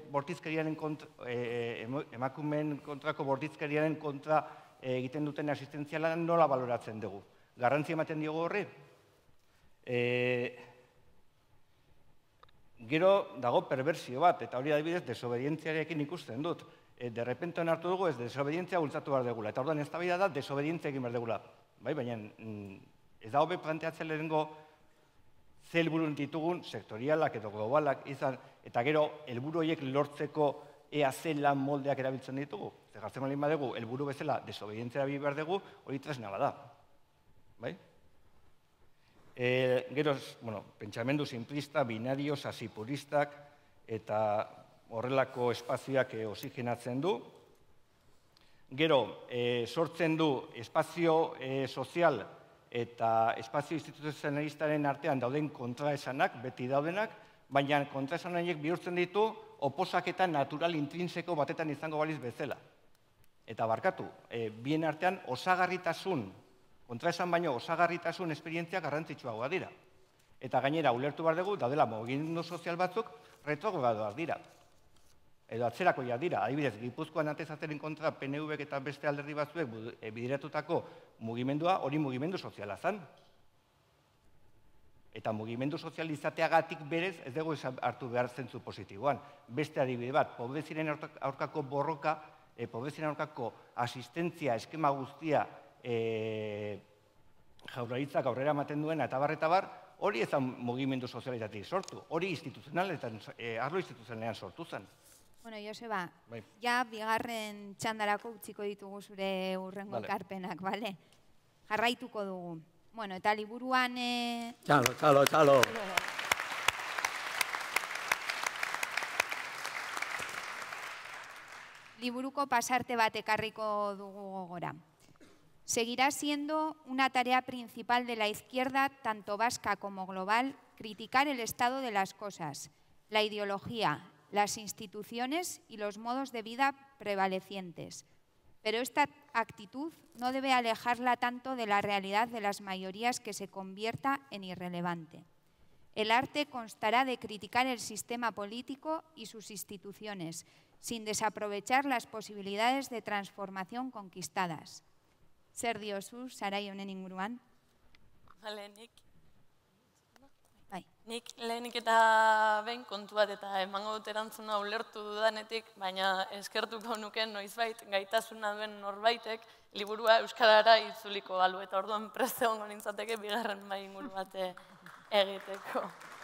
kontrako bortizkeriaren kontra egiten duten asistentziala nola baloratzen dugu. Garrantzia ematen diogu horri. Gero dago perversio bat, eta hori adibidez desobedientziarekin ikusten dut. Derrepentoen hartu dugu ez desobedientzia bultzatu behar degula. Eta orduan ez da desobedientzia egin behar degula. Baina ez da hobe planteatzen lehenengo ze helburu ditugun sektorialak edo globalak izan, eta gero helburu horiek lortzeko ea ze lan moldeak erabiltzen ditugu. Jartzen baldin badugu helburu bezala desobedientzia behar dugu, hori tresna bada. Gero, pentsamendu simplista, binario, sasipuristak, eta horrelako espazioak oxigenatzen du. Gero, sortzen du espazio sozial eta espazio instituzionalistaren artean dauden kontraesanak, beti daudenak, baina kontraesan horiek bihurtzen ditu oposaketa natural intrinseko batetan izango baliz bezala. Eta barkatu, bien artean osagarritasun, kontraesan baino osagarritasun esperientzia garrantzitsuagoa dira. Eta gainera, ulertu behar dugu, daudela mugimendu sozial batzuk, retrogradoak dira. Edo atzerakoiak dira. Adibidez, Gipuzkoan atezateren kontra PNV eta beste alderdi batzuek bideratutako mugimendua hori mugimendu soziala zen. Eta mugimendu sozializateagatik berez ez dugu hartu behar zentzu positiboan. Beste adibide bat, pobreziaren aurkako borroka, pobreziaren aurkako asistentzia eskema guztia Jaurlaritzak aurrera ematen duena eta bar, hori ez da mugimendu sozializatik sortu, hori arlo instituzionalean sortu zen. Bueno, Joseba, ja bigarren txandarako utziko ditugu zure hurrengo ekarpenak, bale? Jarraituko dugu. Bueno, eta liburuan... Txalo. Liburuko pasarte bat ekarriko dugu gogora. Seguirá siendo una tarea principal de la izquierda, tanto vasca como global, criticar el estado de las cosas, la ideología, las instituciones y los modos de vida prevalecientes. Pero esta actitud no debe alejarla tanto de la realidad de las mayorías que se convierta en irrelevante. El arte constará de criticar el sistema político y sus instituciones, sin desaprovechar las posibilidades de transformación conquistadas. Zer diozu, Sarai honen inguruan? Nik lehenik eta behin kontu bat eta emango dut erantzuna ulertu dudanetik, baina eskertuko nuke noizbait gaitasuna duen norbaitek liburua euskarara itzuliko balu eta orduan preste hongo nintzateke bigarren bai inguru bat egiteko.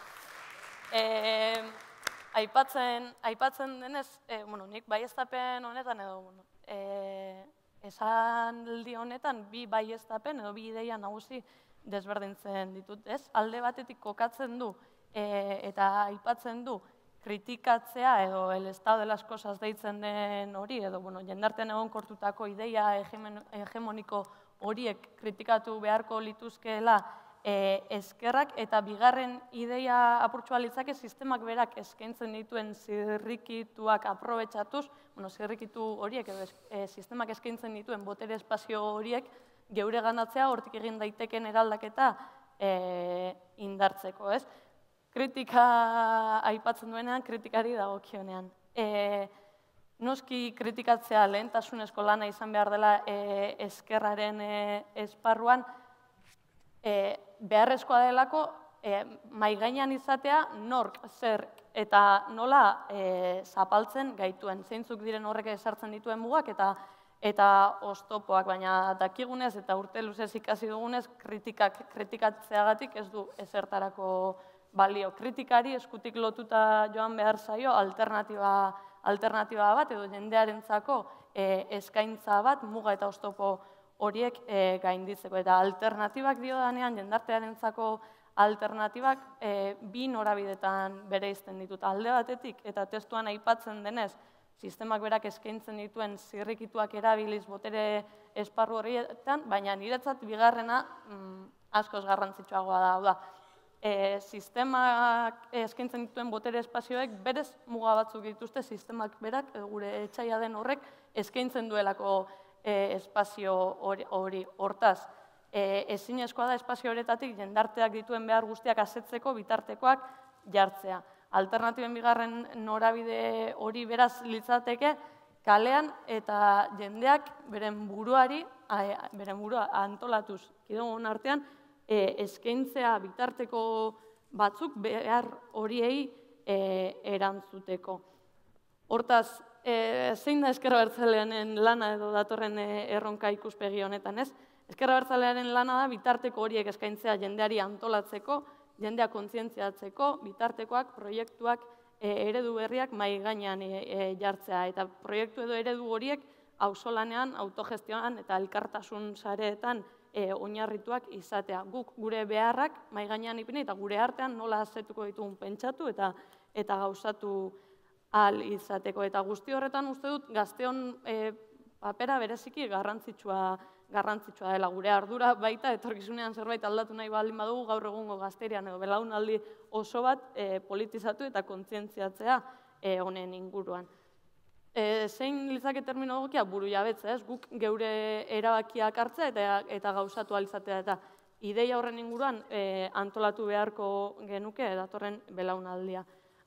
Aipatzen denez, nik baieztapen honetan edo, esaldi honetan bi baieztapen edo bi ideia nagusi desberdintzen ditut, ez? Alde batetik kokatzen du eta aipatzen du kritikatzea edo el estado de las cosas deitzen den hori edo jendartean egonkortutako ideia hegemoniko horiek kritikatu beharko lituzkeela eskerrak eta bigarren ideia apurtxoa litzake sistemak berak eskaintzen dituen zirrikituak aprobetxatuz, zirrikitu horiek edo sistemak eskaintzen dituen botere espazio horiek geure ganatzea hortik egin daiteken eraldaketa indartzeko, ez? Kritika aipatzen duenean, kritikari dagokionean. Noski kritikatzea lehentasunezko lana izan behar dela eskerraren esparruan, beharrezkoa delako maigainan izatea nork, zer eta nola zapaltzen gaituen, zeintzuk diren horrek esartzen dituen mugak eta oztopoak, baina dakigunez eta urte luzez ikasi dugunez kritikatzeagatik ez du ezertarako balio. Kritikari eskutik lotuta joan behar zaio alternatiba bat edo jendearentzako eskaintza bat muga eta oztopo horiek gainditzeko. Eta alternatibak diodanean jendartearentzako alternatibak bi norabidetan bereizten ditut. Alde batetik eta testuan aipatzen denez, sistemak berak eskaintzen dituen zirrikituak erabiliz botere esparru horietan, baina niretzat bigarrena askoz garrantzitsuagoa da. Hau da, sistemak eskaintzen dituen botere espazioek berez muga batzuk dituzte sistemak berak, gure etxaia den horrek, eskaintzen duelako espazio hori. Hortaz, ezinezkoa da espazio horretatik jendarteak dituen behar guztiak asetzeko bitartekoak jartzea. Alternatiben bigarren norabide hori beraz litzateke kalean eta jendeak beren burua antolatuz kidegon artean eskaintzea bitarteko batzuk behar horiei erantzuteko. Hortaz, zein da Ezker Abertzalearen lana edo datorren erronka ikuspegi honetan, ez? Ezker Abertzalearen lana da bitarteko horiek eskaintzea jendeari antolatzeko, jendea kontzientziatzeko, bitartekoak, proiektuak, eredu berriak mahai gainean jartzea. Eta proiektu edo eredu horiek auzolanean, autogestioan eta elkartasun sareetan oinarrituak izatea. Guk gure beharrak mahai gainean ipini eta gure artean nola azetuko ditugun pentsatu eta gauzatu ahal izateko. Eta guzti horretan uste dut gazteon papera bereziki garrantzitsua dela gure ardura baita etorkizunean zerbait aldatu nahi baldin badugu gaur egungo gazterian edo belaunaldi oso bat politizatu eta kontzientziatzea honen inguruan. Zein litzake termino egokia? Burujabetza, ez? Guk geure erabakiak hartzea eta gauzatu ahal izatea eta ideia horren inguruan antolatu beharko genuke datorren belaunaldia.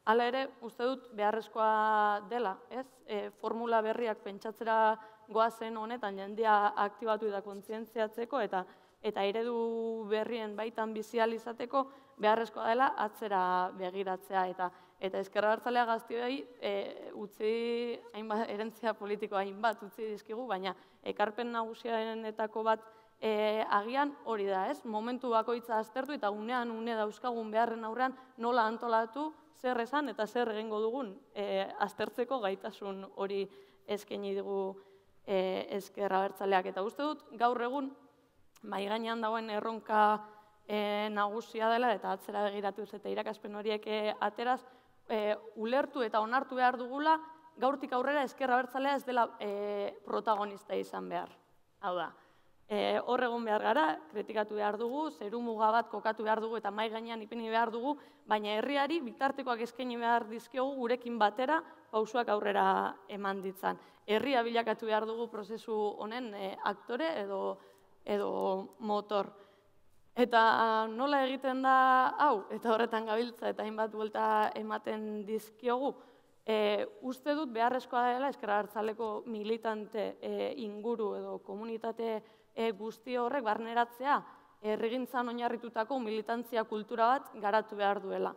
Hala ere, uste dut beharrezkoa dela, ez? Formula berriak pentsatzera goazen honetan jendea aktibatu eta kontzientziatzeko eta eredu berrien baitan bizializateko beharrezkoa dela atzera begiratzea eta Ezker Abertzalea gazteoi utzi hainbat erentzia politikoa hainbat utzi dizkigu, baina ekarpen nagusienetako bat agian hori da, ez? Momentu bakoitza aztertu eta unean une dauzkagun beharren aurrean nola antolatu, zer esan eta zer egingo dugun aztertzeko gaitasun hori eskaini digu Ezker Abertzaleak. Eta uste dut, gaur egun, mahai gainean dagoen erronka nagusia dela eta atzera begiratuz eta irakaspen horiek ateraz, ulertu eta onartu behar dugula, gaurtik aurrera Ezker Abertzalea ez dela protagonista izan behar. Hau da, hor egon behar gara, kritikatu behar dugu, zeru muga bat kokatu behar dugu eta mahai gainean ipini behar dugu, baina herriari bitartekoak eskaini behar dizkiogu gurekin batera pausoak aurrera eman ditzan. Herria bilakatu behar dugu prozesu honen aktore edo motor. Eta nola egiten da hau, eta horretan gabiltza eta hainbat buelta ematen dizkiogu, uste dut beharrezkoa dela Ezker Abertzaleko militante inguru edo komunitate guzti horrek barneratzea herrigintzan oinarritutako militantzia kultura bat garatu behar duela.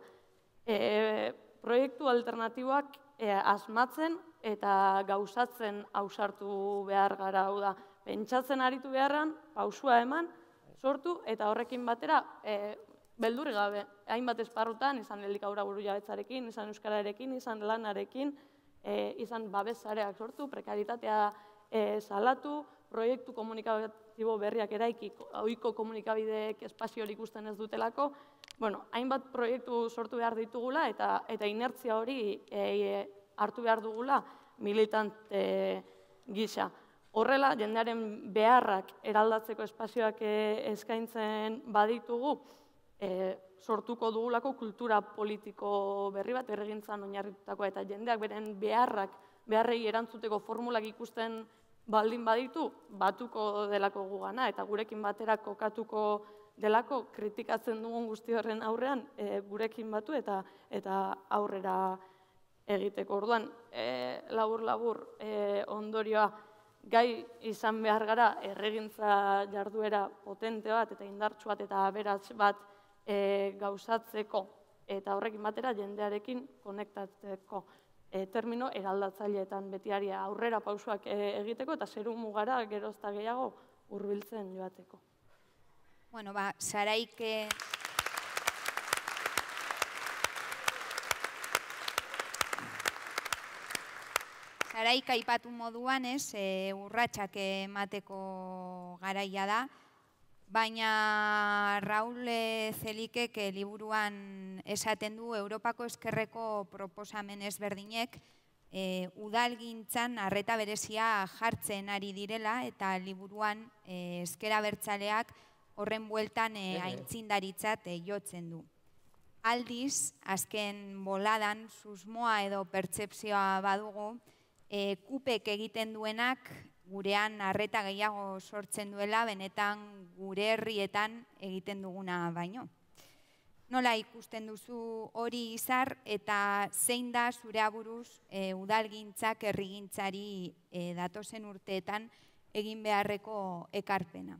Proiektu alternatiboak asmatzen eta gauzatzen ausartu behar gara, hau da, pentsatzen aritu beharrean, pausua eman, sortu eta horrekin batera beldurri gabe, hainbat esparrutan, izan elikadura burujabetzarekin, izan euskararekin, izan lanarekin, izan babesareak sortu, prekaritatea salatu, proiektu komunikatibo berriak eraiki, ohiko komunikabideek espaziorik ikusten ez dutelako, hainbat proiektu sortu behar ditugula eta inertzia hori hartu behar dugula militante gisa. Horrela, jendearen beharrak eraldatzeko espazioak eskaintzen baditugu, sortuko dugulako kultura politiko berri bat, herrigintzan oinarritutako eta jendeak beren beharrei erantzuteko formulak ikusten baldin baditu, batuko delako gugana eta gurekin batera kokatuko delako kritikatzen dugun guzti horren aurrean gurekin batu eta aurrera egiteko. Orduan, labur-labur ondorioa, gai izan behar gara herrigintza jarduera potente bat eta indartsu bat eta aberats bat gauzatzeko eta horrekin batera jendearekin konektatzeko termino eraldatzaileetan betiari aurrera pausoak egiteko eta zeru mugara gerozta gehiago hurbiltzen joateko. Bueno, Saraik Saraik aipatu moduan, urratsak emateko garaia da, baina Raul Zelikek liburuan esaten du Europako ezkerreko proposamen ezberdinek udalgintzan arreta berezia jartzen ari direla eta liburuan Ezker Abertzaleak horren bueltan aintzindaritzat jotzen du. Aldiz, azken boladan, susmoa edo pertzepzioa badugu, kupek egiten duenak gurean arreta gehiago sortzen duela, benetan gure herrietan egiten duguna baino. Nola ikusten duzu hori Izar eta zein da zure aburuz udalgintzak herrigintzari datozen urteetan egin beharreko ekarpena?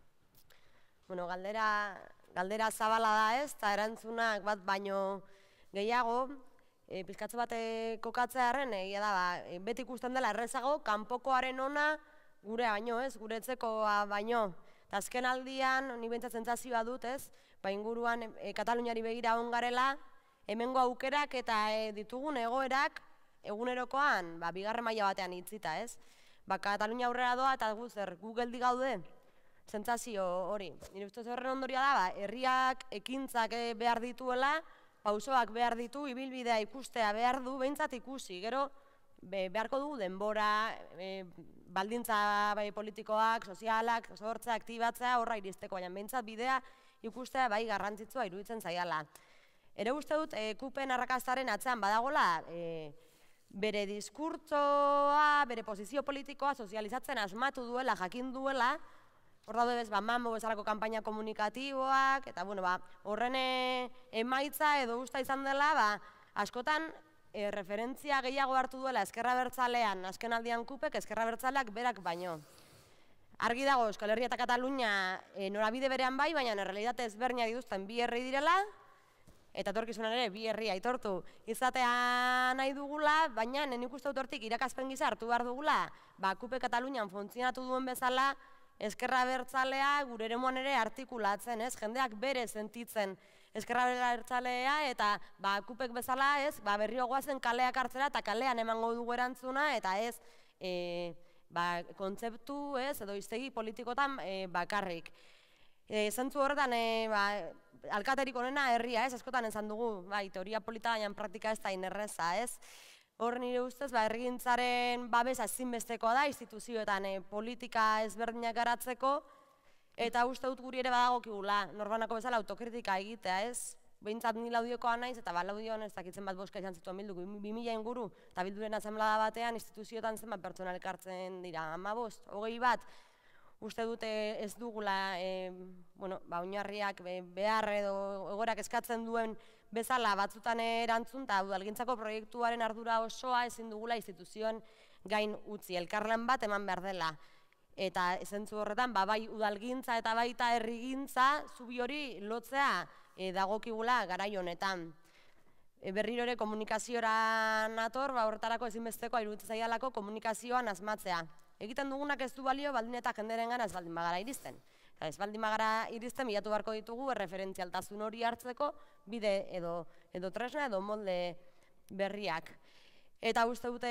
Galdera zabala da ez, eta erantzunak bat baino gehiago, pizkatze bat kokatzearen egia da, beti ikusten dela errezago, kanpokoaren ona gure baino ez, gure etzekoa baino. Eta azken aldian, ni behintzat sentsazioa dut ez, inguruan Kataluniari begira ongarela, hemengo aukerak eta ditugun egoerak egunerokoan bigarren maila batean itzita ez. Katalunia aurrera doa eta gu geldi gaude, sentsazio hori. Nire ustez horren ondoria da, herriak ekintzak behar dituela, pausoak behar ditu, ibilbidea ikustea behar du, behintzat ikusi, gero beharko dugu denbora, baldintza politikoak, sozialak, sortzea, aktibatzea, horra iristeko, baina behintzat bidea ikustea bai garrantzitsua iruditzen zaiala. Ere uste dut, kupen arrakastaren atzean badagola, bere diskurtsoa, bere posizio politikoa sozializatzen asmatu duela, jakin duela, hor daude bez, Mambo bezalako kanpaina komunikatiboak, eta horren emaitza edo usta izan dela, askotan referentzia gehiago hartu duela Ezkerra Abertzalean, azken aldian Kupek, Ezkerra Abertzaleak berak baino. Argi dago, Euskal Herria eta Katalunia norabide berean bai, baina errealitate ezberdina dituzten bi herri direla, eta etorkizunan ere bi herri aitortu izatea nahi dugula, baina nik uste dut hortik irakaspen gisa hartu behar dugula, Kupek Katalunian funtzionatu duen bezala, Ezkerra Abertzalea gure eremuan ere artikulatzen, jendeak bere sentitzen Ezkerra Abertzalea eta Kupek bezala berriro goazen kaleak hartzera eta kalean emango dugu erantzuna eta ez kontzeptu edo hiztegi politikotan bakarrik. Zentzu horretan alkaterik onena herria, askotan esan dugu, teoria polita baina praktika ez da inerreza, Hor nire ustez, herrigintzaren babesa ezinbestekoa da, instituzioetan politika ezberdinak garatzeko, eta uste dut guri ere badagokigula, norbanako bezala autokritika egitea, Behintzat ni laudiokoa naiz, eta laudioan ez dakitzen bat boska izan zituen bilduk, 2000 inguru, eta bilduren asamblada batean instituzioetan zenbat pertsona elkartzen dira, 15, 20 bat, uste dute ez dugula oinarriak behar edo egoerak eskatzen duen bezala batzutan erantzun, eta udalgintzako proiektuaren ardura osoa ezin dugula instituzioen gain utzi, elkarlan bat eman behar dela. Eta zentzu horretan, bai udalgintza eta baita herrigintza zubi hori lotzea dagokigula garai honetan. Berriro ere komunikaziora nator, horretarako ezinbestekoa iruditzen zaidalako komunikazioan asmatzea. Egiten dugunak ez du balio baldin eta jenderen gana ez baldin bagara iristen. Ez baldin bagara iristen, bilatu beharko ditugu erreferentzialtasun hori hartzeko bide edo tresna edo molde berriak. Eta uste dute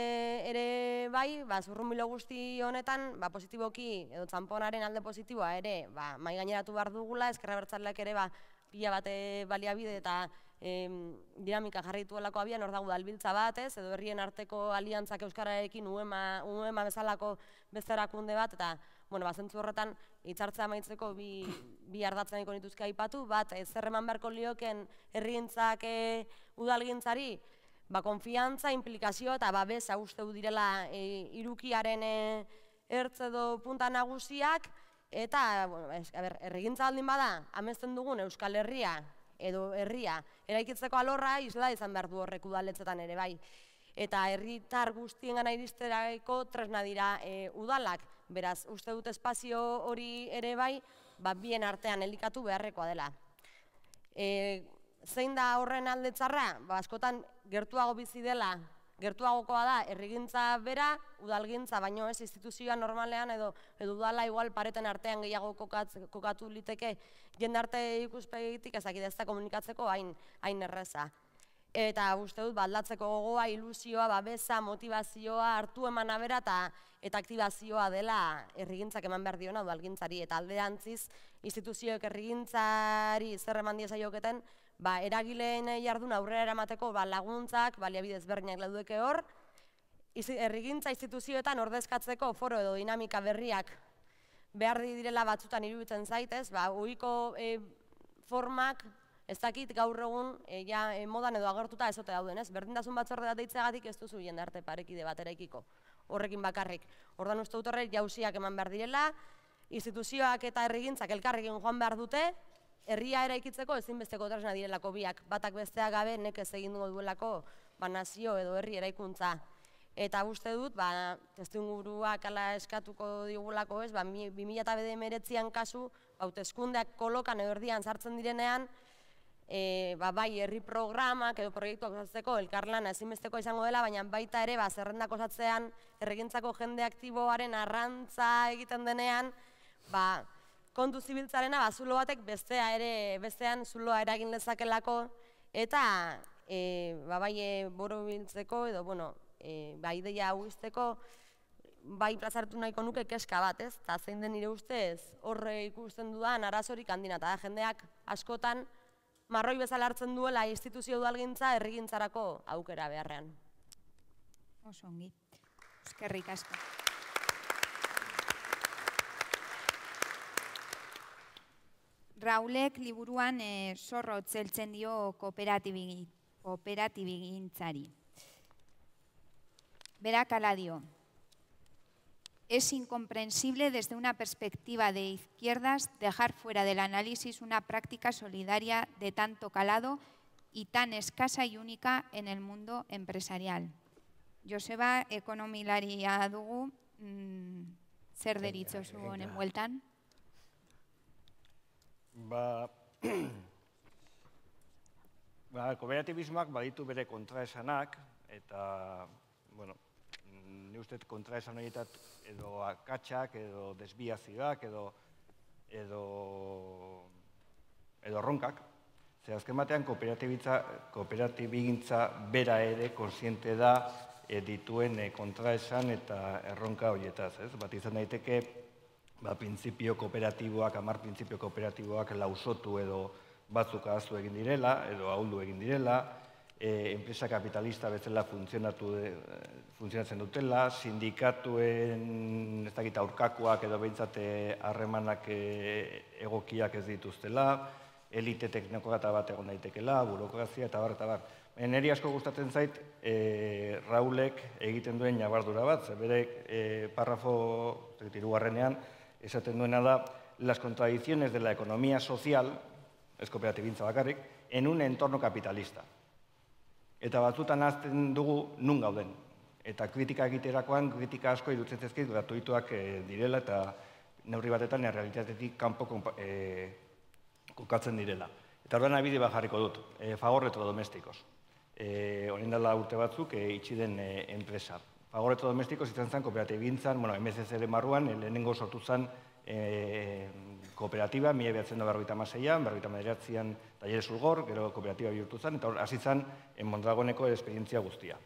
ere bai, zurrunbilo guzti honetan, positiboki edo txamponaren alde positiboa ere mai gaineratu behar dugula, Ezkerra Abertzaleak ere pila bate baliabide eta dinamika jarrituelako abian, hor dago udalbiltza bat, edo herrien arteko aliantzak euskararekin UEMA bezalako bezerakunde bat, eta zentzu horretan hitzartzea amaitzeko bi ardatzen nahiko nituzke aipatu, bat zer eman beharko lioken herrigintzak udalgintzari, konfiantza, implikazio eta babesa uste du direla irukiaren ertz edo punta nagusiak, eta herrigintza aldin bada, amesten dugun Euskal Herria edo herria eraikitzeko alorra isla izan behar du horrek udaletzetan ere bai. Eta herritar guztien gana iristeraiko tresna dira udalak, beraz, uste dut espazio hori ere bai, bien artean elikatu beharrekoa dela. Zein da horren alde txarra? Askotan gertuago bizi dela, gertuagokoa da herrigintza bera, udalgintza, baino ez instituzioa normalean edo udala igual pareten artean gehiago kokatu liteke jendarte ikuspegitik ezakidezta komunikatzeko hain erreza. Eta uste dut aldatzeko gogoa, ilusioa, babesa, motivazioa, hartu emana bera eta aktibazioa dela herrigintzak eman behar diona udalgintzari. Eta alderantziz, instituzioek herrigintzari zer eman diezaioketen, eragileen jardun aurrera eramateko laguntzak, baliabide ezberdinak laudeke hor, herrigintza instituzioetan ordezkatzeko foro edo dinamika berriak behar direla batzutan iruditzen zaitez, ohiko formak ez dakit gaur egun modan edo agertuta ezote dauden, berdintasun batzorde bat deitzeagatik ez duzu jendarte parekide bat eraikiko, horrekin bakarrik. Ordan uste dut horrek jauziak eman behar direla, instituzioak eta herrigintzak elkarrekin joan behar dute, herria eraikitzeko ezinbesteko tresna direlako biak, batak besteak gabe nekez egin duelako nazio edo herri eraikuntza. Eta uste dut, testuinguruak ala eskatuko digulako 2019an kasu, hauteskundeak kolokan edo erdian sartzen direnean, bai herri programak edo proiektuak osatzeko elkarlana ezinbesteko izango dela, baina baita ere zerrendak osatzean herrigintzako jende aktiboaren arrantza egiten denean, kontu zibiltzarena zulo batek bestean zuloa eragin lezakelako, eta bai borobiltzeko edo ideia hau izteko, bai plazartu nahiko nuke keska bat, eta zein den nire ustez horre ikusten dudan arazorik handina, eta jendeak askotan marroi bezala hartzen duela instituzio udalgintza herrigintzarako aukera beharrean. Oso ongi, eskerrik asko. Raulek liburuan zorro tzeltzen dio kooperatibigintzari. Berak hala dio. Es incomprensible desde una perspectiva de izquierdas dejar fuera del análisis una práctica solidaria de tanto calado y tan escasa y única en el mundo empresarial. Joseba, ekonomilaria dugu, zer deritzozu honen bueltan? Kooperatibismoak baditu bere kontraesanak, eta, bueno, ni uste kontraesan horietat edo akatsak, edo desbiazioak, edo ronkak. Zer, azken batean, kooperatibigintza bera ere konsiente da dituen kontraesan eta erronka horietaz. Bat izan daiteke, printzipio kooperatiboak, 10 printzipio kooperatiboak lausotu edo batzuk ahaztu egin direla, edo ahuldu egin direla, enpresa kapitalista bezala funtzionatzen dutela, sindikatuen aurkakoak edo behintzate harremanak egokiak ez dituztela, elite teknokrata bat egon daitekela, burokrazia eta bar. Neri asko gustatzen zait, Raulek egiten duen ñabardura bat, bere parrafo 3. esaten duena da, las contradicciones de la economía social, ez kooperatibintza bakarrik, en un entorno capitalista. Eta batzutan ahazten dugu nun gauden. Eta kritika egiterakoan, kritika asko irutzen zezkit gratuituak direla eta neurri batetan errealitatetik kanpo kokatzen direla. Eta horren abide bat jarriko dut, Fagor Electrodomésticos. Horin dela urte batzuk itxi den enpresa. Fagor Electrodomésticos izan zen kooperatibintzan, MSCR marruan, lehenengo sortu zen kooperatiba, 1956an, 1959an Talleres Ulgor, gero kooperatiba bihurtu zen, eta hasi zen Mondragoneko esperientzia guztia.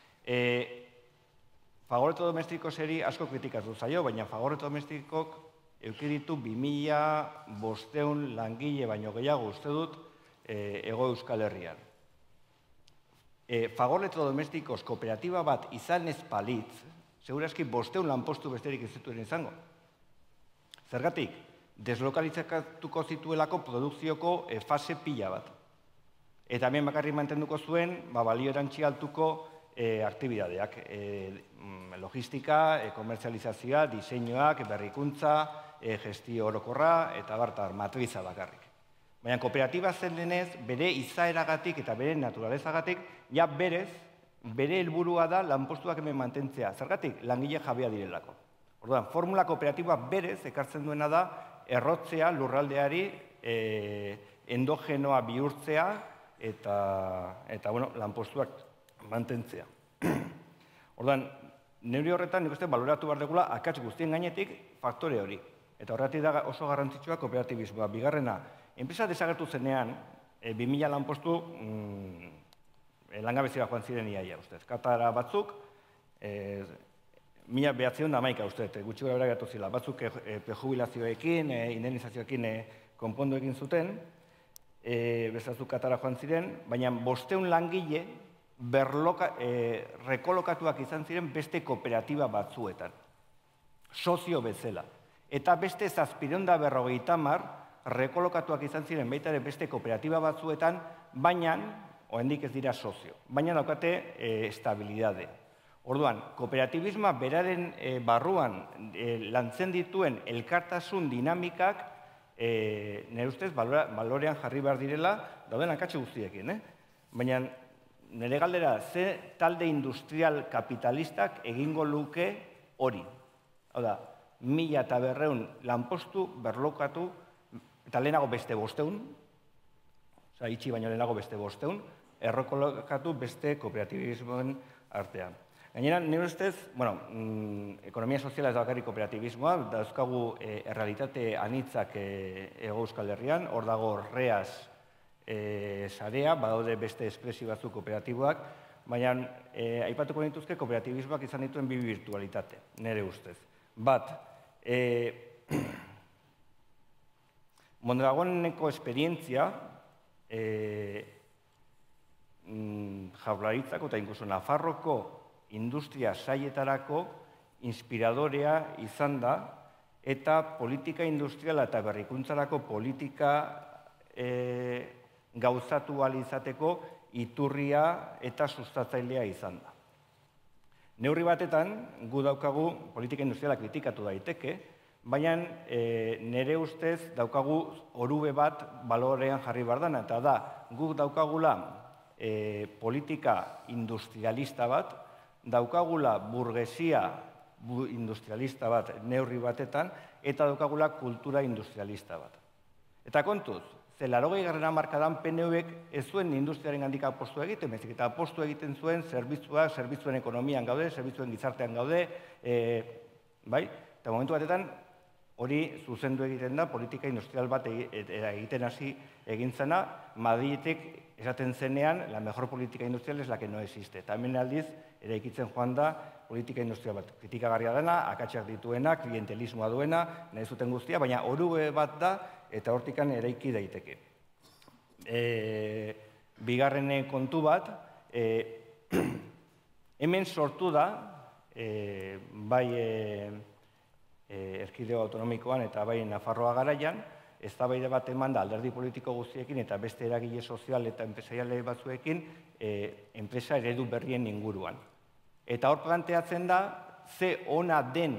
Fagor Electrodomésticoseri asko kritikatu zaio, baina Fagor Electrodomésticok eduki ditu 2500 langile baino gehiago uste dut Hego Euskal Herrian. Fagor Electrodomésticos kooperatiba bat izan ez palitz, segurazki 500 lanpostu besterik ez zituen izango. Zergatik, deslokalizatuko zituelako produkzioko fase pila bat. Eta hemen bakarrik mantenduko zuen, balio erantzi altuko aktibidadeak. Logistika, komertzializazioa, diseinuak, berrikuntza, gestio orokorra, eta bartar, matriza bakarrik. Baina kooperatiba zen denez, bere izaeragatik eta bere naturalezagatik, ja berez, bere helburua da lanpostuak hemen mantentzea. Zergatik, langile jabea direlako. Orduan, formula kooperatiba berez ekartzen duena da, errotzea lurraldeari endogenoa bihurtzea eta lanpostuak mantentzea. Orduan, neuri horretan nik uste baloratu behar dugula akats guztien gainetik faktore hori. Eta horretik da oso garrantzitsua kooperatibismoa. Bigarrena, enpresa desagertu zenean, 2000 lanpostu langabezira joan ziren iaia, ustez. Katara batzuk, 1911 uste, gutxi gara gatu zila. Batzuk prejubilazioekin, indemnizazioekin konpondu egin zuten, bezatzuk Katara joan ziren, baina 500 langile rekolokatuak izan ziren beste kooperatiba batzuetan. Sozio bezala. Eta beste 750 rekolokatuak izan ziren baita ere beste kooperatiba batzuetan, baina, oraindik ez dira sozio, baina daukate estabilidade. Orduan, kooperatibismoa beraren barruan lantzen dituen elkartasun dinamikak nire ustez balorean jarri behar direla dauden akatsi guztiekin. Baina nire galdera, ze talde industrial kapitalistak egingo luke hori? Hau da, 1200 lanpostu berlokatu eta lehenago beste 500, oza, itxi baino lehenago beste 500, errokolokatu beste kooperatibismoen artean. Gainera, nire ustez, ekonomia soziala ez da bakarrik kooperatibismoa, dauzkagu errealitate anitzak Hego Euskal Herrian, hor dago REAS sarea, badaude beste espresio batzuk kooperatiboak, baina aipatuko nituzke kooperatibismoak izan dituen bi virtualitate, nire ustez. Bat, Mondragoneko esperientzia, Jaurlaritzako eta inkluso Nafarroko industria saietarako inspiradorea izan da eta politika industriala eta berrikuntzarako politika gauzatu ahal izateko iturria eta sustatzailea izan da. Neurri batetan, gu daukagu politika industriala kritikatu daiteke, baina nire ustez daukagu orube bat balorean jarri behar dena, eta da, gu daukagula politika industrialista bat, daukagula burgesia industrialista bat neurri batetan, eta daukagula kultura industrialista bat. Eta kontuz, ze 80. hamarkadan PNV-ek ez zuen industriaren gandik apostu egiten, baizik eta apostu egiten zuen zerbitzuak, zerbitzuen ekonomian gaude, zerbitzuen gizartean gaude, bai? Eta momentu batetan, hori zuzendu egiten da, politika industrial bat egiten hasi egintzena, Madriletik esaten zenean, la mejor política industrial es la que no existe. Eta hemen aldiz, eraikitzen joan da, politika industrial bat kritikagarria dena, akatsak dituena, klientelismoa duena, nahi zuten guztia, baina orube bat da, eta hortikan eraiki daiteke. Bigarren kontu bat, hemen sortu da, bai Erkidego autonomikoan eta bai Nafarroa garaian, eztabaida bat eman da alderdi politiko guztiekin eta beste eragile sozial eta enpresariale batzuekin enpresa eredu berrien inguruan. Eta hor planteatzen da, ze ona den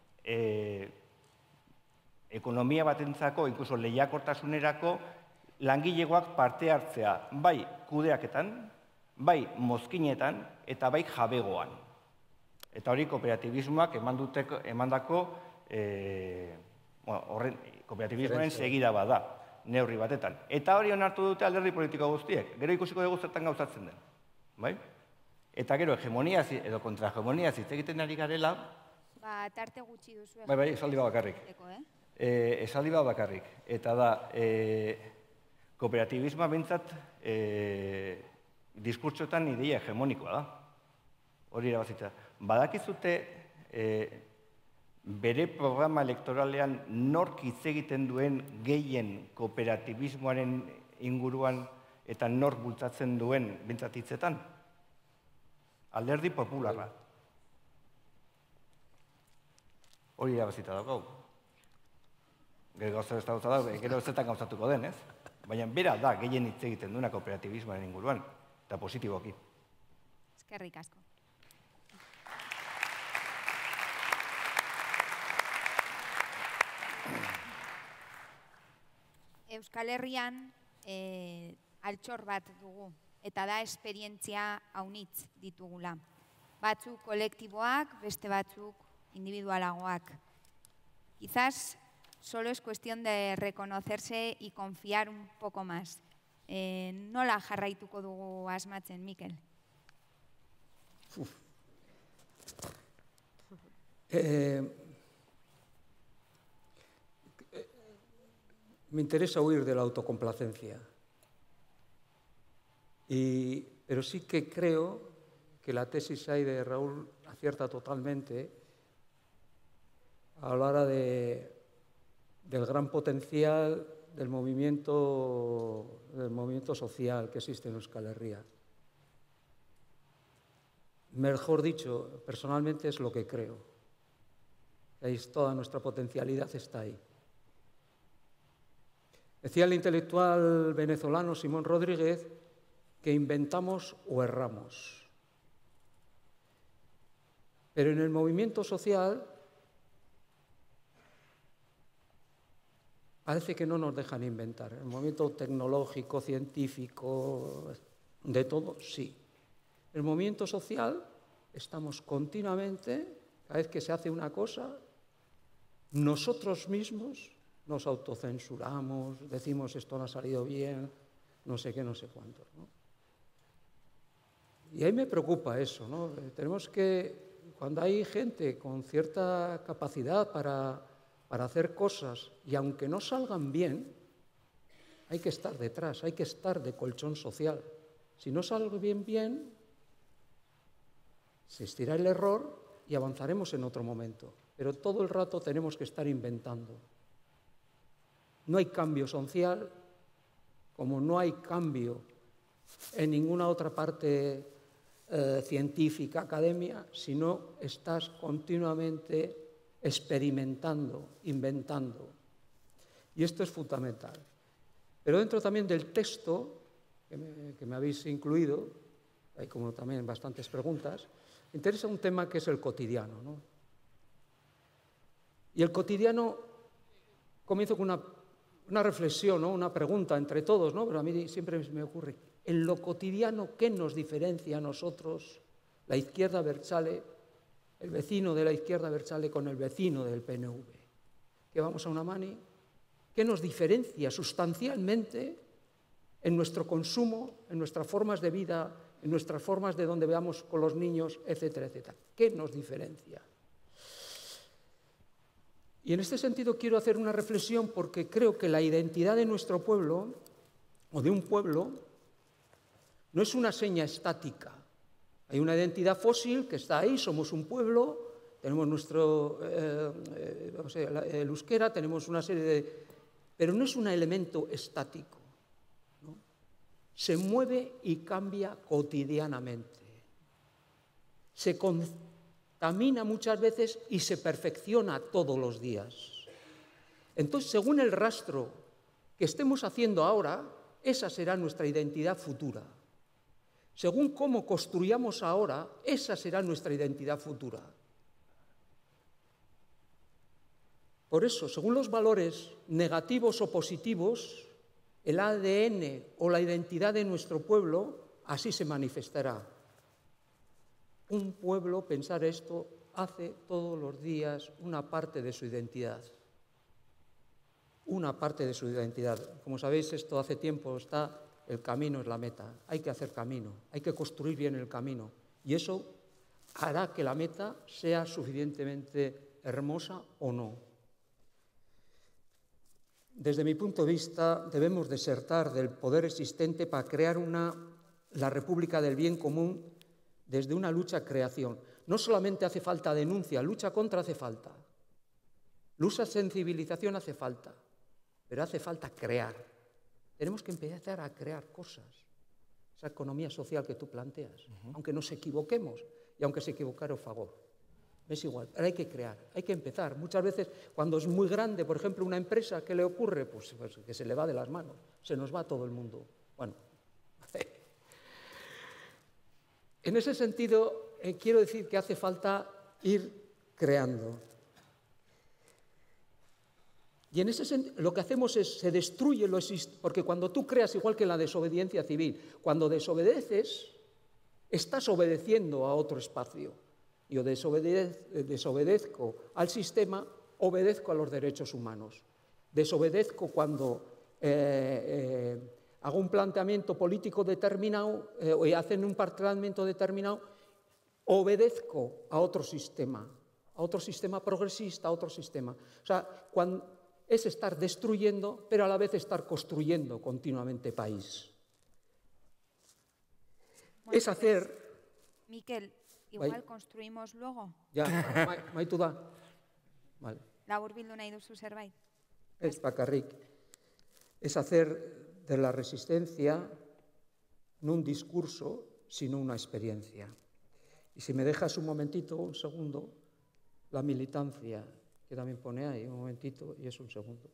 ekonomia batentzako, inkluso lehiakortasunerako, langilegoak parte hartzea, bai kudeaketan, bai mozkinetan eta bai jabegoan. Eta hori kooperatibismoak emandako kooperatibismoen segida bada, neurri batetan. Eta hori onartu dute alderdi politiko guztiek. Gero ikusiko dugu zertan gauzatzen den. Bai? Eta gero hegemonia edo kontrahegemonia hitz egiten ari garela. Tarte gutxi duzu. Bai, esaldi bat bakarrik. Esaldi bat bakarrik. Eta da, kooperatibismoa bintzat diskurtsoetan ideia hegemonikoa da. Hori irabazitza. Badakizute bere programa elektoralean nork hitz egiten duen gehien kooperatibismoaren inguruan eta nork bultzatzen duen bintzat hitzetan? Alderdi Popularra. Hori irabazita dago. Gero zetan gauzatuko den, ez? Baina bera da gehien hitz egiten duena kooperatibismoaren inguruan, eta positiboki. Eskerrik asko. Euskal Herrian altxor bat dugu, eta da esperientzia haunitz ditugula. Batzuk kolektiboak, beste batzuk individualagoak. Quizás solo es cuestión de reconocerse y confiar un poco más. Nola jarraituko dugu asmatzen, Mikel? Me interesa huir de la autocomplacencia, pero sí que creo que la tesis ahí de Raúl acierta totalmente a la hora del gran potencial del movimiento social que existe en Euskal Herria. Mejor dicho, personalmente es lo que creo. Ahí toda nuestra potencialidad está ahí. Decía el intelectual venezolano Simón Rodríguez que inventamos o erramos. Pero en el movimiento social parece que no nos dejan inventar. En el movimiento tecnológico, científico, de todo, sí. En el movimiento social estamos continuamente, cada vez que se hace una cosa, nosotros mismos nos autocensuramos, decimos esto no ha salido bien, no sé qué, no sé cuántos, ¿no? Y ahí me preocupa eso, ¿no? Tenemos que, cuando hay gente con cierta capacidad para hacer cosas, y aunque no salgan bien, hay que estar detrás, hay que estar de colchón social. Si no sale bien, se estira el error y avanzaremos en otro momento. Pero todo el rato tenemos que estar inventando. No hay cambio social, como no hay cambio en ninguna otra parte científica, academia, si no estás continuamente experimentando, inventando. Y esto es fundamental. Pero dentro también del texto que me habéis incluido, hay como también bastantes preguntas, me interesa un tema que es el cotidiano, ¿no? Y el cotidiano, comienzo con una reflexión, ¿no? Una pregunta entre todos, ¿no? Pero a mí siempre me ocurre, en lo cotidiano, ¿qué nos diferencia a nosotros, la izquierda abertzale, el vecino de la izquierda abertzale con el vecino del PNV? ¿Que vamos a una mani? ¿Qué nos diferencia sustancialmente en nuestro consumo, en nuestras formas de vida, en nuestras formas de donde veamos con los niños, etcétera, etcétera? ¿Qué nos diferencia? Y en este sentido quiero hacer una reflexión porque creo que la identidad de nuestro pueblo, o de un pueblo, no es una seña estática. Hay una identidad fósil que está ahí, somos un pueblo, tenemos nuestro, el euskera, tenemos una serie de... Pero no es un elemento estático, ¿no? Se mueve y cambia cotidianamente. Se contamina muchas veces y se perfecciona todos los días. Entonces, según el rastro que estemos haciendo ahora, esa será nuestra identidad futura. Según cómo construyamos ahora, esa será nuestra identidad futura. Por eso, según los valores negativos o positivos, el ADN o la identidad de nuestro pueblo así se manifestará. Un pueblo, pensar esto, hace todos los días una parte de su identidad. Una parte de su identidad. Como sabéis, esto hace tiempo está, el camino es la meta. Hay que hacer camino, hay que construir bien el camino. Y eso hará que la meta sea suficientemente hermosa o no. Desde mi punto de vista, debemos desertar del poder existente para crear la República del bien común desde una lucha-creación. No solamente hace falta denuncia, lucha contra hace falta. Lucha sensibilización hace falta, pero hace falta crear. Tenemos que empezar a crear cosas. Esa economía social que tú planteas, aunque nos equivoquemos y aunque se equivocara a favor. Es igual, pero hay que crear, hay que empezar. Muchas veces, cuando es muy grande, por ejemplo, una empresa, ¿qué le ocurre? Pues que se le va de las manos, se nos va todo el mundo. Bueno, en ese sentido, quiero decir que hace falta ir creando. Y en ese sentido, lo que hacemos es, se destruye lo existente, porque cuando tú creas, igual que en la desobediencia civil, cuando desobedeces, estás obedeciendo a otro espacio. Yo desobedezco al sistema, obedezco a los derechos humanos. Desobedezco cuando hago un planteamiento político determinado o hacen un planteamiento determinado, obedezco a otro sistema progresista, a otro sistema. O sea, es estar destruyendo, pero a la vez estar construyendo continuamente país. Bueno, es hacer... Mikel, igual construimos luego. Ja, maitu da. Vale. Laburbildu nahi duzu zerbait. Ez bakarrik. Es hacer de la resistencia no un discurso, sino una experiencia. Y si me dejas un momentito, un segundo, la militancia, que también pone ahí, un momentito, y es un segundo.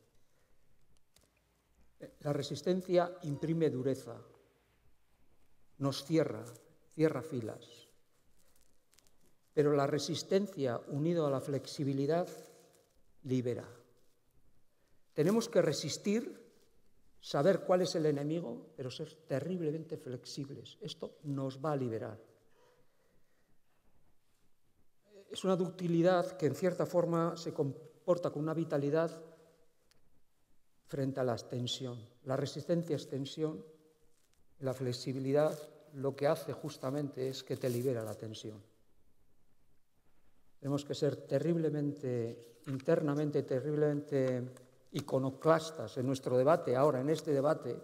La resistencia imprime dureza, nos cierra filas. Pero la resistencia, unido a la flexibilidad, libera. Tenemos que resistir, saber cuál es el enemigo, pero ser terriblemente flexibles. Esto nos va a liberar. Es una ductilidad que en cierta forma se comporta con una vitalidad frente a la tensión. La resistencia es tensión, la flexibilidad lo que hace justamente es que te libera la tensión. Tenemos que ser internamente terriblemente iconoclastas en nuestro debate, ahora en este debate,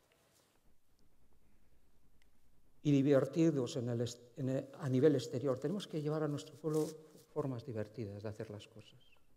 y divertidos a nivel exterior. Tenemos que llevar a nuestro pueblo formas divertidas de hacer las cosas.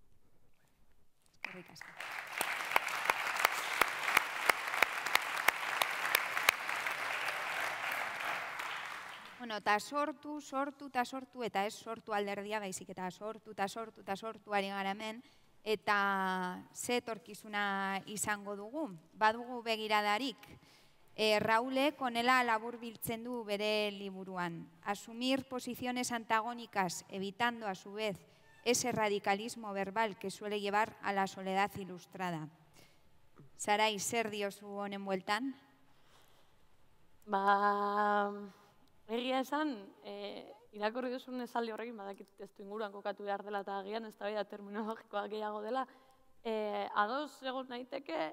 Bueno, eta sortu, eta ez sortu alderdia, baizik eta sortu ari gara hemen, eta ze etorkizuna izango dugu. Badugu begiradarik. Raulek honela laburbiltzen du bere liburuan. Asumir posiciones antagónicas, evitando a su vez ese radicalismo verbal que suele llevar a la soledad ilustrada. Sarai, zer diozu honen bueltan? Egia esan, irakurri duzun esaldi horrekin, badakit testu inguruan kokatu behar dela eta agian ez da terminologikoa gehiago dela, ados egon naiteke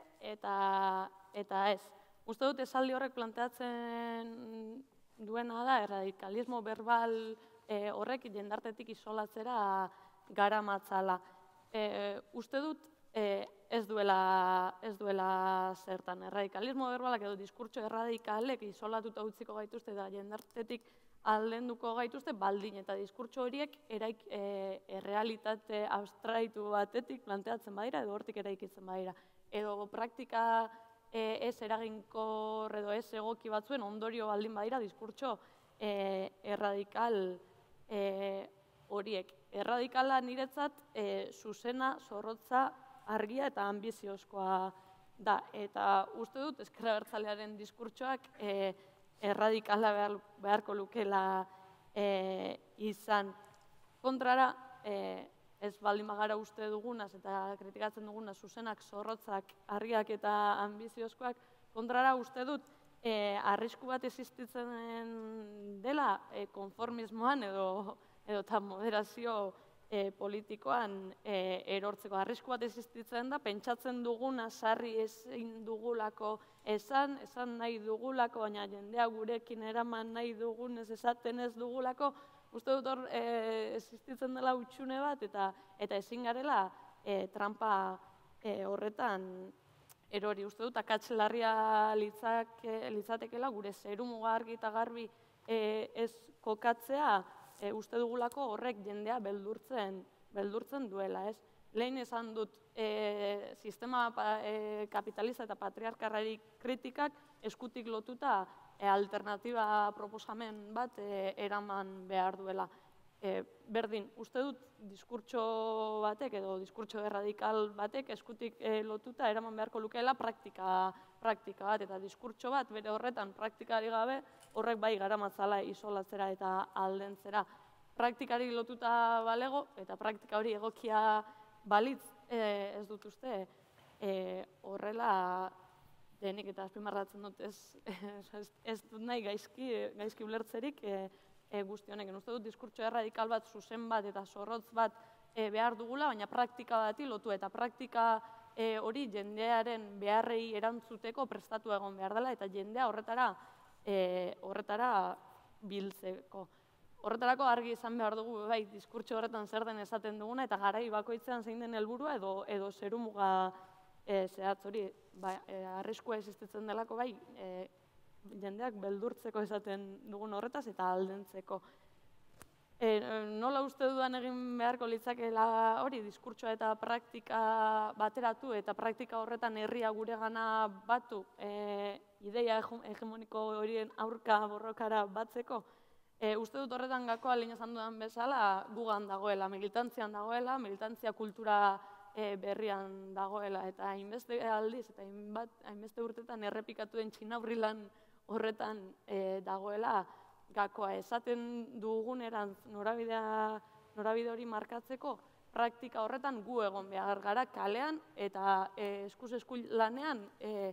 eta ez. Uste dut esaldi horrek planteatzen duena da, erradikalismo berbal horrek jendartetik isolatzera gara matzala. Uste dut ez duela zertan. Erradikalismo berbalak edo diskurtso erradikalek isolatuta utziko gaituzte eta jendartetik aldenduko gaituzte, baldin eta diskurtso horiek errealitate abstraitu batetik planteatzen badira edo hortik eraikitzen badira. Edo praktika ez eraginkor edo ez egoki batzuen ondorio baldin badira diskurtso erradikal horiek. Erradikala niretzat zuzena, zorrotza, argia eta anbiziozkoa da. Eta uste dut ezker abertzalearen diskurtsoak erradikala beharko lukela izan. Kontrara, ez baldin bagara uste dugunaz eta kritikatzen dugunaz zuzenak, zorrotzak, argiak eta anbiziozkoak, kontrara uste dut arrisku bat existitzen dela konformismoan edo eta moderazio politikoan erortzeko. Arrisku bat existitzen da, pentsatzen duguna sarri ezin dugulako esan nahi dugulako, baina jendea gurekin eraman nahi dugunez esaten ez dugulako, uste dut hor existitzen dela utxune bat eta ezin garela trampa horretan erori. Uste dut akats larria litzatekela gure zerumuga argi eta garbi ez kokatzea, uste dugulako horrek jendea beldurtzen duela, ez? Lehen esan dut, sistema kapitalista eta patriarkarrari kritikak eskutik lotuta alternatiba proposamen bat eraman behar duela. Berdin, uste dut diskurtso batek edo diskurtso erradikal batek eskutik lotuta eraman beharko lukeela praktika bat eta diskurtso bat bere horretan praktikari gabe horrek bai garamatzala isolatzera eta aldentzera. Praktikari lotuta balego eta praktika hori egokia balitz ez dut uste horrela denik eta azpimarratzen dut ez dut nahi gaizki ulertzerik guzti honekin. Uste dut diskurtso erradikal bat, zuzen bat eta zorrotz bat behar dugula, baina praktika bati lotu eta praktika hori jendearen beharrei erantzuteko prestatu egon behar dela eta jendea horretara biltzeko. Horretarako argi izan behar dugu, bai, diskurtso horretan zer den esaten duguna eta garai bakoitzean zein den helburua edo zerumuga zehatz hori. Arriskua existitzen delako, bai, jendeak beldurtzeko esaten dugun horretaz eta aldentzeko. Nola uste dudan egin beharko litzakeela hori, diskurtsoa eta praktika bateratu eta praktika horretan herria guregana batu, ideia hegemoniko horien aurka borrokara batzeko. Uste dut horretan gakoa lehen esan dudan bezala gugan dagoela, militantzian dagoela, militantzia kultura berrian dagoela eta hainbeste aldiz eta hainbeste urtetan errepikatu den txinaurrilan horretan dagoela gakoa. Esaten dugunerantz norabide hori markatzeko praktika horretan gu egon behar gara kalean eta eskuz esku lanean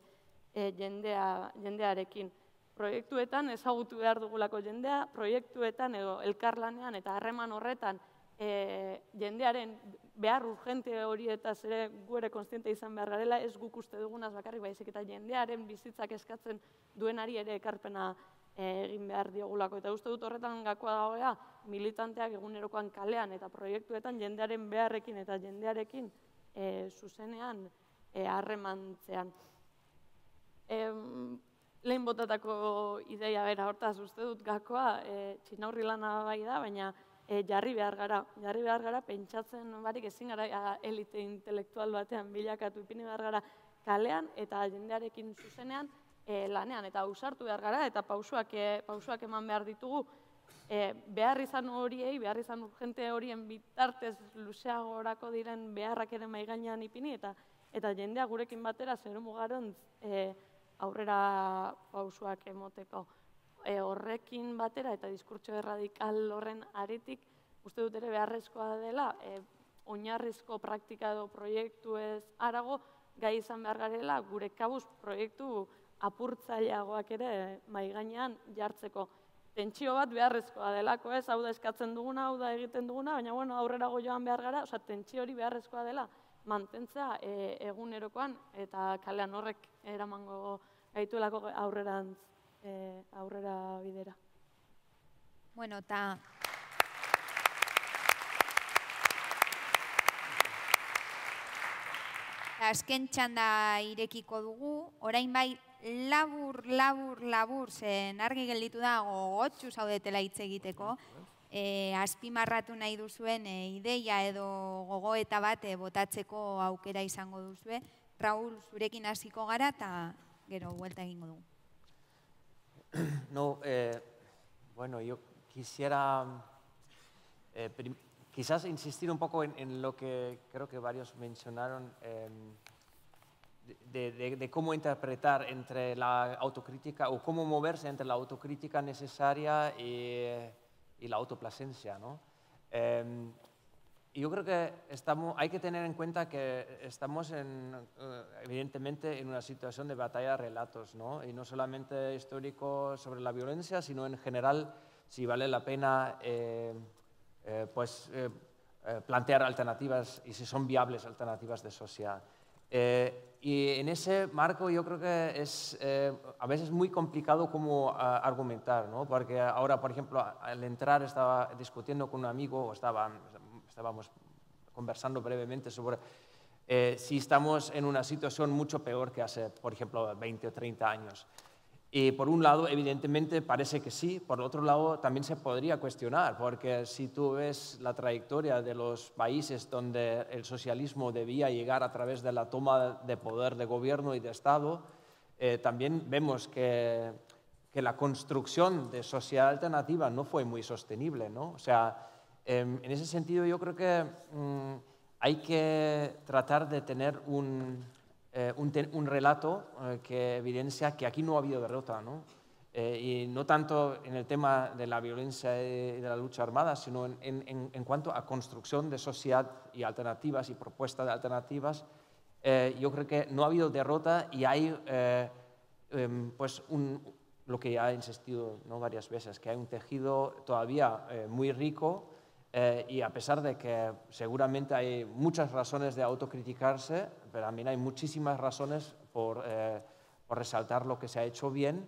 jendearekin. Proiektuetan ezagutu behar dugulako jendea, proiektuetan edo elkarlanean eta harreman horretan jendearen behar urgente hori eta ere gu ere konstiente izan behar garela, ez guk uste dugunaz bakarrik baizik eta jendearen bizitzak eskatzen duenari ere ekarpena egin behar diogulako. Eta uste dut horretan gakoa dagoela militanteak egunerokoan kalean eta proiektuetan jendearen beharrekin eta jendearekin zuzenean harremantzean. Lehen botatako ideia bera hortaz uste dut gakoa txinaurri lana bai da, baina jarri behar gara, pentsatzen barik ezin gara elite intelektual batean bilakatu ipini behar gara kalean eta jendearekin zuzenean lanean eta ausartu behar gara eta pausuak eman behar ditugu behar izan horiei, behar izan urgente horien bitartez luzeagorako diren beharrak ere maigainean ipini eta jendea gurekin batera zerumugarontz aurrera pausuak emoteko. Horrekin batera eta diskurtso erradikal horren aretik uste dut ere beharrezkoa dela oinarrizko praktika edo proiektu ez harago gai izan behar garela gure kabuz proiektu apurtzaileagoak ere mahai gainean jartzeko. Tentsio bat beharrezkoa delako, ez? Hau da eskatzen duguna, hau da egiten duguna, baina bueno, aurrerago joan behar gara, osea, tentsio hori beharrezkoa dela mantentzea egunerokoan eta kalean horrek eramango gaituelako aurrera bidera. Bueno, eta azken txanda irekiko dugu, orain bai labur, zen argi gelditu da gogotsu zaudetela hitz egiteko, azpimarratu nahi duzuen ideia edo gogoeta bat botatzeko aukera izango duzue. Raúl, zurekin hasiko gara eta gero buelta egingo dugu. No, bueno, yo quisiera quizás insistir un poco en lo que creo que varios mencionaron, de cómo interpretar entre la autocrítica o cómo moverse entre la autocrítica necesaria y la autoplacencia, ¿no? Yo creo que hay que tener en cuenta que estamos evidentemente en una situación de batalla de relatos, ¿no? Y no solamente histórico sobre la violencia, sino en general si vale la pena plantear alternativas y si son viables alternativas de sociedad. Y en ese marco yo creo que es a veces muy complicado cómo argumentar, ¿no? Porque ahora, por ejemplo, al entrar estaba discutiendo con un amigo, estábamos conversando brevemente sobre si estamos en una situación mucho peor que hace, por ejemplo, 20 o 30 años. Y por un lado, evidentemente, parece que sí. Por otro lado, también se podría cuestionar, porque si tú ves la trayectoria de los países donde el socialismo debía llegar a través de la toma de poder de gobierno y de Estado, también vemos que la construcción de sociedad alternativa no fue muy sostenible, ¿no? O sea, en ese sentido yo creo que hay que tratar de tener un relato que evidencia que aquí no ha habido derrota, ¿no? Y no tanto en el tema de la violencia y de la lucha armada, sino en cuanto a construcción de sociedad y alternativas y propuestas de alternativas. Yo creo que no ha habido derrota y hay lo que ya he insistido, ¿no?, varias veces, que hay un tejido todavía muy rico. Y a pesar de que seguramente hay muchas razones de autocriticarse, pero también hay muchísimas razones por resaltar lo que se ha hecho bien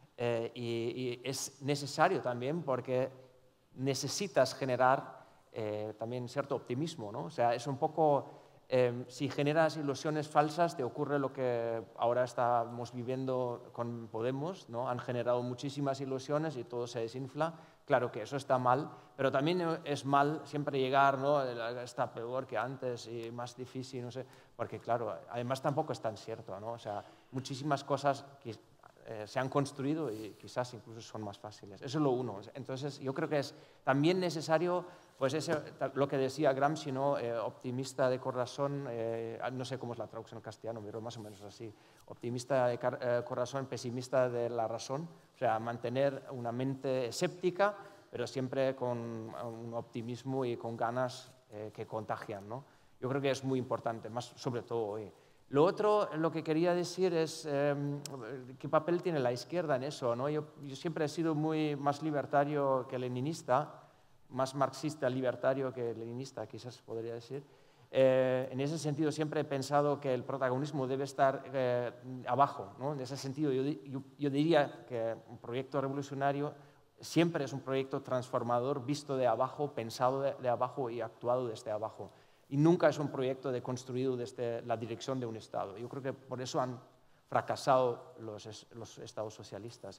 y es necesario también porque necesitas generar también cierto optimismo, ¿no? O sea, es un poco, si generas ilusiones falsas te ocurre lo que ahora estamos viviendo con Podemos, ¿no? Han generado muchísimas ilusiones y todo se desinfla. Claro que eso está mal, pero también es mal siempre llegar, ¿no?, está peor que antes y más difícil, no sé, porque claro, además tampoco es tan cierto, ¿no? O sea, muchísimas cosas que se han construido y quizás incluso son más fáciles. Eso es lo uno. Entonces, yo creo que es también necesario, pues lo que decía Gramsci, ¿no?, optimista de corazón, no sé cómo es la traducción en castellano, pero más o menos así, optimista de corazón, pesimista de la razón, o sea, mantener una mente escéptica, pero siempre con un optimismo y con ganas que contagian, ¿no? Yo creo que es muy importante, más sobre todo hoy. Lo otro, lo que quería decir es qué papel tiene la izquierda en eso, ¿no? Yo siempre he sido más libertario que leninista, más marxista libertario que leninista, quizás podría decir. En ese sentido siempre he pensado que el protagonismo debe estar abajo, ¿no? En ese sentido yo diría que un proyecto revolucionario siempre es un proyecto transformador visto de abajo, pensado de abajo y actuado desde abajo. Y nunca es un proyecto construido desde la dirección de un Estado. Yo creo que por eso han fracasado los Estados socialistas.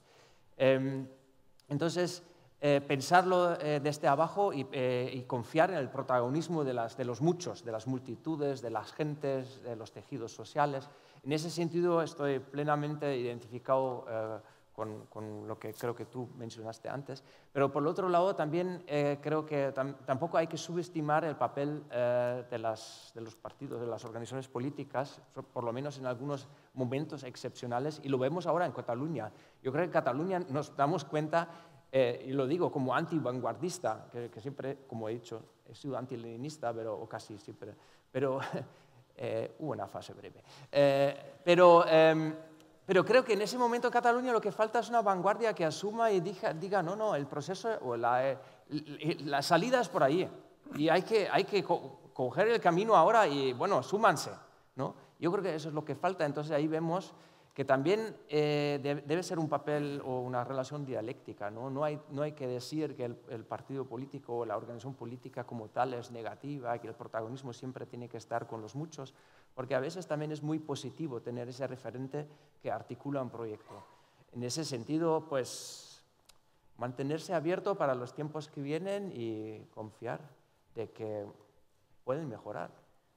Entonces, pensarlo desde abajo y confiar en el protagonismo de los muchos, de las multitudes, de las gentes, de los tejidos sociales. En ese sentido estoy plenamente identificado con lo que creo que tú mencionaste antes. Pero por el otro lado también creo que tampoco hay que subestimar el papel de los partidos, de las organizaciones políticas, por lo menos en algunos momentos excepcionales, y lo vemos ahora en Cataluña. Yo creo que en Cataluña nos damos cuenta, y lo digo como anti-vanguardista, que siempre, como he dicho, he sido anti-leninista, o casi siempre, pero hubo una fase breve. Pero Pero creo que en ese momento en Cataluña lo que falta es una vanguardia que asuma y diga no, no, el proceso o la salida es por ahí. Y hay que coger el camino ahora y, bueno, súmanse, ¿no? Yo creo que eso es lo que falta. Entonces ahí vemos que también debe ser un papel o una relación dialéctica, ¿no? No hay que decir que el partido político o la organización política como tal es negativa, que el protagonismo siempre tiene que estar con los muchos, porque a veces también es muy positivo tener ese referente que articula un proyecto. En ese sentido, pues, mantenerse abierto para los tiempos que vienen y confiar de que pueden mejorar.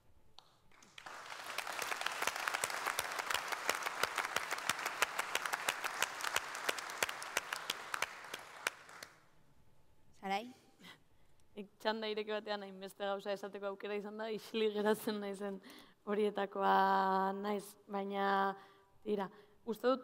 Sarai? Txanda ireki batean hainbeste gauza esateko aukera izan da, isili geratzen naizen horietakoa naiz, baina tira, uste dut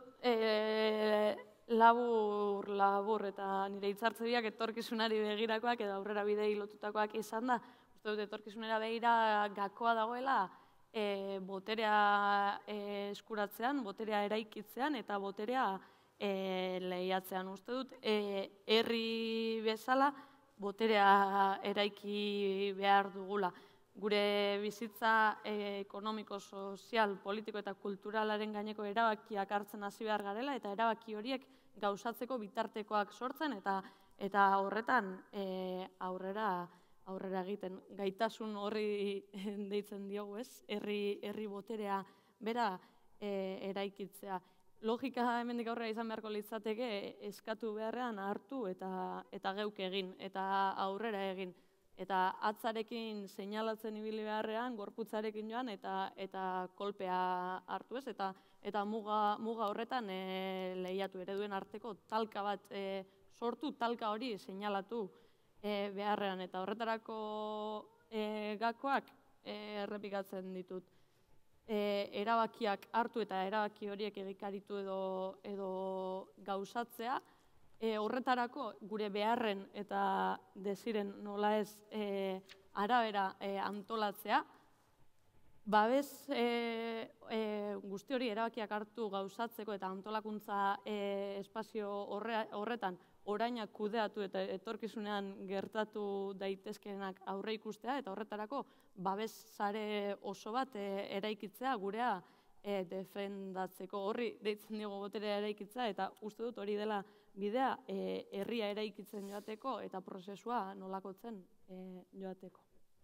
labur eta nire hitzartze biak etorkizunari begirakoak edo aurrera bidei lotutakoak izan da, uste dut etorkizunera begira gakoa dagoela boterea eskuratzean, boterea eraikitzean eta boterea lehiatzean. Uste dut, herri bezala boterea eraiki behar dugula. Gure bizitza ekonomiko, sozial, politiko eta kulturalaren gaineko erabakiak hartzen hasi behar garela eta erabaki horiek gauzatzeko bitartekoak sortzen eta horretan aurrera egiten. Gaitasun horri deitzen diogu, ez? Herri boterea bera eraikitzea. Logika hemendik aurrera izan beharko litzateke eskatu beharrean hartu eta geuk egin eta aurrera egin. Eta atzarekin seinalatzen ibili beharrean, gorputzarekin joan eta kolpea hartu ez. Eta muga horretan lehiatu ereduen arteko talka bat sortu, talka hori seinalatu beharrean. Eta horretarako gakoak errepikatzen ditut. Erabakiak hartu eta erabaki horiek egikaritu edo gauzatzea, horretarako gure beharren eta desiren nola ez arabera antolatzea, babes guzti hori erabakiak hartu gauzatzeko eta antolakuntza espazio horretan orainak kudeatu eta etorkizunean gertatu daitezkeenak aurre ikustea eta horretarako babes sare oso bat eraikitzea gurea defendatzeko. Horri deitzen diogu boterea eraikitzea eta uste dut hori dela bidea herria eraikitzen joateko eta prozesua nolakotzen joateko.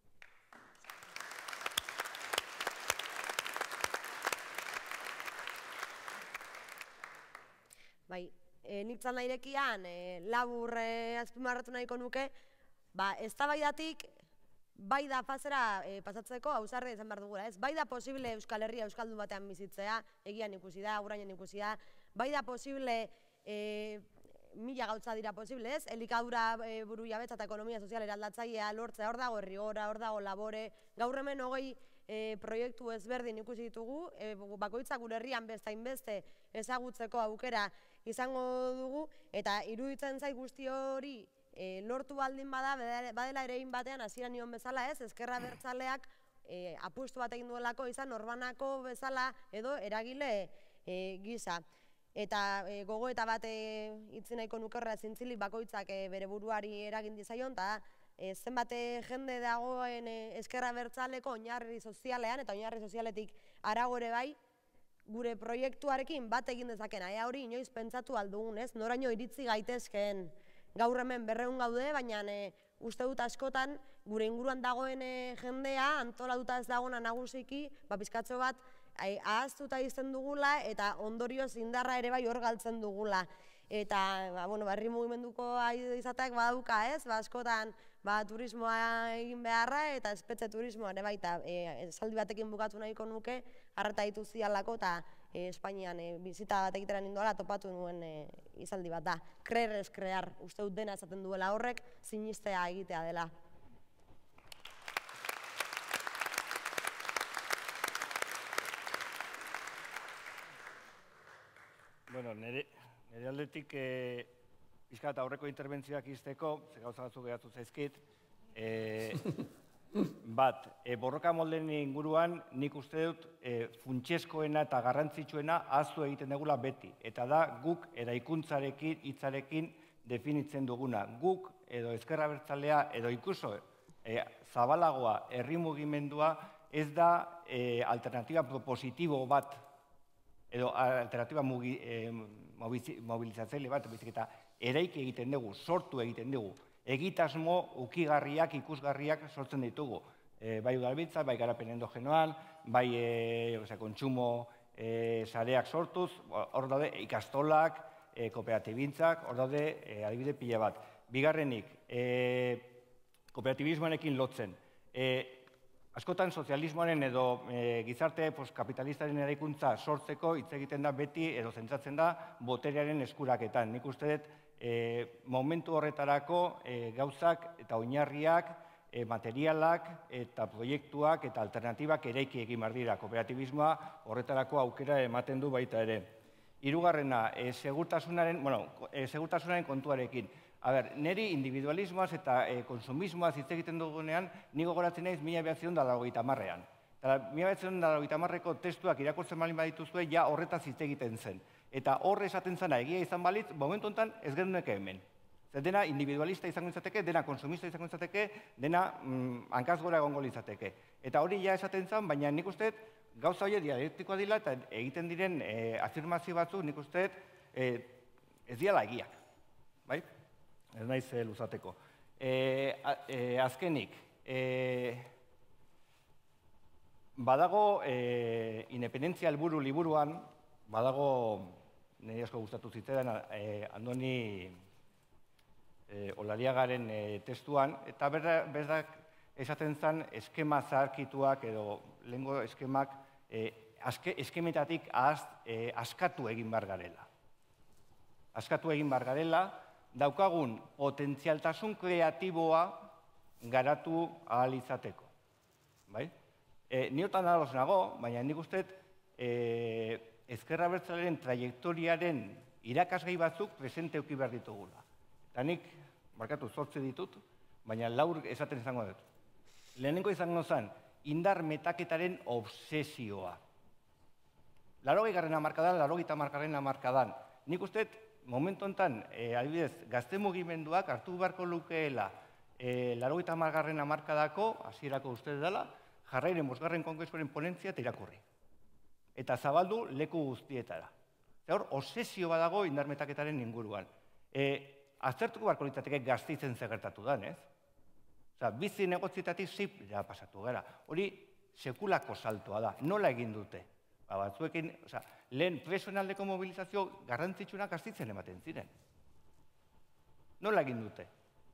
Bai, nik txanda irekian labur azpimarratu nahiko nuke, eztabaidatik bai da fazera pasatzeko ausardia izan behar dugula, ez? Bai da posible Euskal Herria euskaldun batean bizitzea, egian ikusi da, urainen ikusi da, bai da posible, mila gautza dira posible, ez? Elikadura buru jabetza eta ekonomia sozial eraldatzailea lortzea, hor dago herrigora, hor dago labore, gaur hemen 20 proiektu ezberdin ikusi ditugu, bakoitza gure herrian beste ezagutzeko aukera izango dugu, eta iruditzen zait guzti hori lortu baldin badela ere egin batean hasiera nion bezala, ez? Ezkerra Abertzaleak apustu bat egin duelako izan norbanako bezala edo eragile gisa. Eta gogoeta bat hitzi nahiko nukerra zintzilik bakoitzak bere buruari eragin dizaion, eta zenbat jende dagoen Ezkerra Abertzaleko oinarri sozialean eta oinarri sozialetik harago ere bai, gure proiektuarekin bat egin dezakena, hori inoiz pentsatu aldugun, ez? Noraino iritzi gaitezkeen gaur hemen 200 gaude, baina uste dut askotan gure inguruan dagoen jendea antolatuta ez dagoena nagusiki, pizkatxo bat ahaztuta izten dugula eta ondorioz indarra ere bai hor galtzen dugula. Eta herri mugimenduko izateak badauka, ez? Askotan turismoa egin beharra eta espetxe turismoa ere baita esaldi batekin bukatu nahiko nuke, arreta ditu zialako eta Espainian bizita bat egiteran indoala topatu nuen izaldi bat da. Creer es crear, uste dut dena esaten duela horrek, sinistea egitea dela. Bueno, nire aldetik pixka eta aurreko interbentzioak izteko, ze gauza batzuk geratu zaizkit, Bat, borroka moldeen inguruan nik uste dut funtsezkoena eta garrantzitsuena ahaztu egiten dugula beti. Eta da guk eraikuntzarekin, hitzarekin definitzen duguna. Guk edo ezker abertzalea edo ikuso zabalagoa herri mugimendua ez da alternatiba propositibo bat edo alternatiba mobilizatzaile bat, eta eraiki egiten dugu, sortu egiten dugu. Egitasmo ukigarriak, ikusgarriak sortzen ditugu. Bai udalbiltza, bai garapen endogenoan, bai kontsumo sareak sortuz, hor daude ikastolak, kooperatibintzak, hor daude adibide pila bat. Bigarrenik, kooperatibismoarekin lotzen. Askotan sozialismoaren edo gizarte kapitalistaren eraikuntza sortzeko hitz egiten da beti edo zentzatzen da boterearen eskuraketan. Nik uste dut momentu horretarako gauzak eta oinarriak, materialak eta proiektuak eta alternatibak eraiki egin behar dira. Kooperatibismoa horretarako aukera ematen du baita ere. Hirugarrena, segurtasunaren kontuarekin. Neri individualismoaz eta konsumismoaz hitz egiten dugunean, ni gogoratzen naiz 1980ean. 1980eko testuak irakurtzen balin badituzue, ja horretaz hitz egiten zen. Eta horre esaten zena egia izan balitz, momentu honetan ez genuneke hemen. Dena individualista izango izateke, dena konsumista izango izateke, dena hankaz gora egongo litzateke. Eta hori ja esaten zen, baina nik uste gauza hori dialektikoa dila eta egiten diren afirmazio batzuk nik uste ez diala egiak. Bai? Ez naiz luzateko. Azkenik, badago independentzia helburu liburuan, badago, nire asko gustatu zitzaidan, Andoni Olariagaren testuan, eta berak esaten zen eskema zaharkituak edo lehengo eskemak eskemetatik askatu egin behar garela. Askatu egin behar garela, daukagun potentzialtasun kreatiboa garatu ahal izateko. Niotan ados nago, baina nik uste ezker abertzalearen trajektoriaren irakasgai batzuk presente eduki behar ditugula. Eta nik, markatu 8 ditut, baina 4 esaten izango dut. Lehenengo izango zen, indar metaketaren obsesioa. 80. hamarkadan, 90. hamarkadan. Nik uste momentu honetan, adibidez, gazte mugimenduak hartu beharko lukeela 80. hamarkadako, hasierako uste dela, jarrairen 5. kongresuaren ponentzia eta irakurri. Eta zabaldu leku guztietara. Hor, obsesio badago indarmetaketaren inguruan. Aztertuko beharko litzateke Gasteizen gertatu da, ez? Bizi negozietatik zipra pasatu gara. Hori sekulako saltoa da. Nola egin dute? Batzuekin, lehen presoen aldeko mobilizazio garrantzitsunak Gasteizen ematen ziren. Nola egin dute?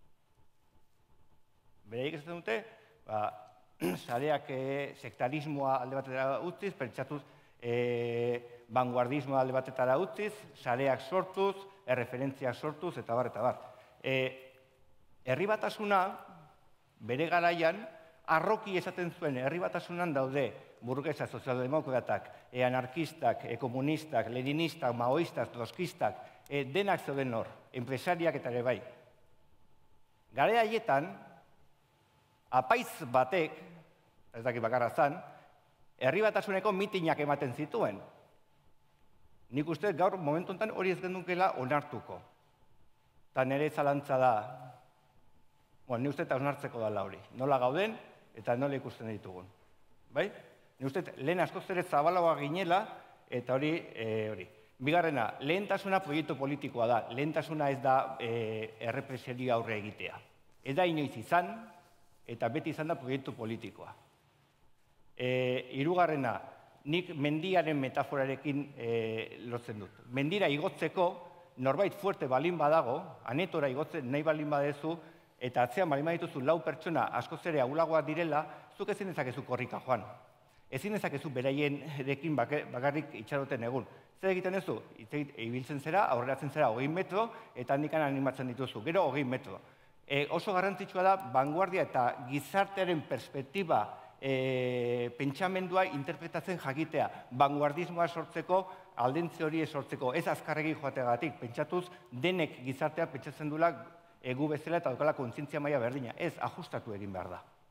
Bereik esaten dute, sareak sektarismoa alde batera utziz, pentsatuz vanguardismoa alde batetara utziz, sareak sortuz, erreferentziak sortuz, eta bar, eta bar. Herri batasuna, bere garaian, arroki esaten zuen herri batasunan daude burgesa, sozialdemokratak, anarkistak, komunistak, leninistak, maoistak, troskistak, denak zeuden hor, enpresariak eta ere bai. Garai haietan, apaiz batek, ez dakit bakarra zan, herri batasuneko mitinak ematen zituen. Nik uste gaur momentu honetan hori ez gendukela onartuko. Eta nire zalantza da, ni uste eta onartzeko dela hori. Nola gauden eta nola ikusten ditugun. Bai? Ni uste lehen askoz ere zabalagoa ginela eta hori. Bigarrena, lehentasuna proiektu politikoa da. Lehentasuna ez da errepresioari aurre egitea. Ez da inoiz izan eta beti izan da proiektu politikoa. Hirugarrena, nik mendiaren metaforarekin lotzen dut. Mendira igotzeko norbait fuerte balin badago, anetora igotzen nahi balin badezu, eta atzean balin badituzu 4 pertsona askoz ere ahulagoak direla, zuk ezin dezakezu korrika joan. Ezin dezakezu beraienekin bakarrik itxaroten egun. Zer egiten duzu? Ibiltzen zera, aurreratzen zera 20 metro, eta handikan animatzen dituzu, gero 20 metro. Oso garrantzitsua da, vanguardia eta gizartearen perspektiba pentsamendua interpretatzen jakitea, vanguardismoa sortzeko, aldentze hori sortzeko, ez azkarregi joateagatik, pentsatuz denek gizartea pentsatzen duela egu bezala eta daukala kontzientzia maila berdina, ez ajustatu egin behar da.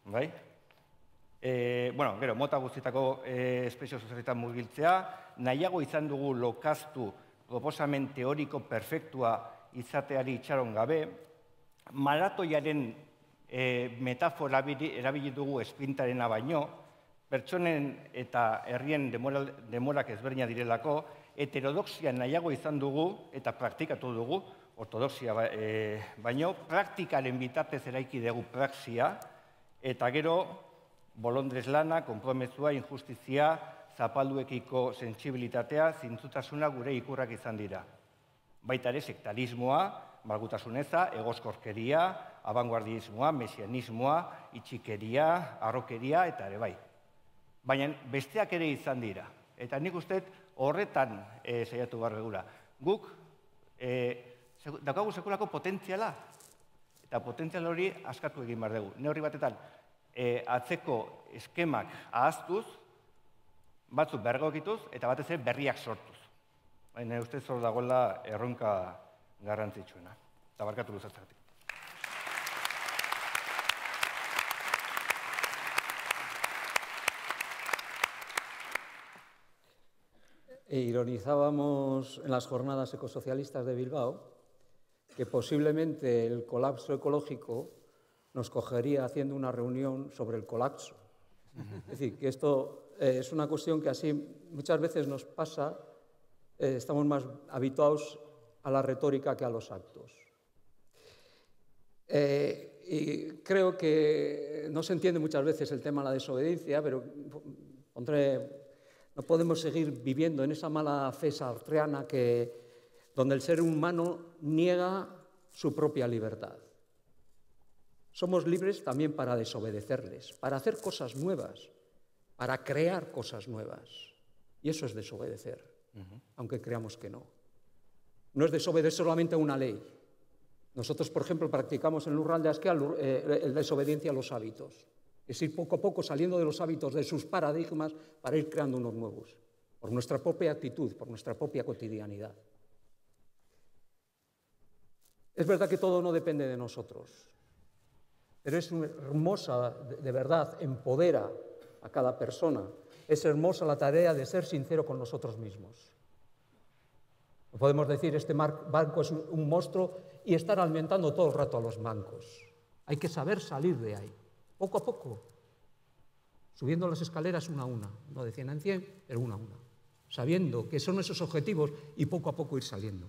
bai? Bueno, gero, mota guztietako espresio sozialetan murgiltzea, nahiago izan dugu lokaztu proposamen teoriko perfektua izateari itxaron gabe, maratoiaren metafora erabili dugu esprintarena baino, pertsonen eta herrien demorak ezberdina direlako, heterodoxia nahiago izan dugu eta praktikatu dugu, ortodoxia baino, praktikaren bitartez eraiki dugu praxia, eta gero, bolondrez lana, konpromezua, injustizia, zapalduekiko sentsibilitatea, zintzutasuna gure ikurrak izan dira. Baita ere, sektarismoa, malgutasuneza, egoskorkeria, abanguardismoa, mesianismoa, itxikeria, harrokeria, eta ere bai. Baina besteak ere izan dira. Eta nik uste horretan saiatu behar begura. Guk daukagu sekulako potentziala, eta potentzial hori askatu egin behar dugu. Ne horri batetan, atzeko eskemak ahaztuz, batzuk bergokituz, eta batez ere berriak sortuz. Baina uste hor dagoela erronka garrantzitsuena. Eta barkatu luzatzagatik. Ironizábamos en las jornadas ecosocialistas de Bilbao que posiblemente el colapso ecológico nos cogería haciendo una reunión sobre el colapso. Es decir, que esto es una cuestión que así muchas veces nos pasa, estamos más habituados a la retórica que a los actos. Y creo que no se entiende muchas veces el tema de la desobediencia, pero no podemos seguir viviendo en esa mala fe sartreana donde el ser humano niega su propia libertad. Somos libres también para desobedecerles, para hacer cosas nuevas, para crear cosas nuevas. Y eso es desobedecer, aunque creamos que no. No es desobedecer solamente a una ley. Nosotros, por ejemplo, practicamos en Lurralde Askea la desobediencia a los hábitos. Es ir poco a poco saliendo de los hábitos, de sus paradigmas, para ir creando unos nuevos, por nuestra propia actitud, por nuestra propia cotidianidad. Es verdad que todo no depende de nosotros, pero es hermosa, de verdad, empodera a cada persona. Es hermosa la tarea de ser sincero con nosotros mismos. No podemos decir este banco es un monstruo y estar alimentando todo el rato a los bancos. Hay que saber salir de ahí, poco a poco, subiendo las escaleras una a una, no de 100 en 100, pero una a una, sabiendo que son esos objetivos y poco a poco ir saliendo.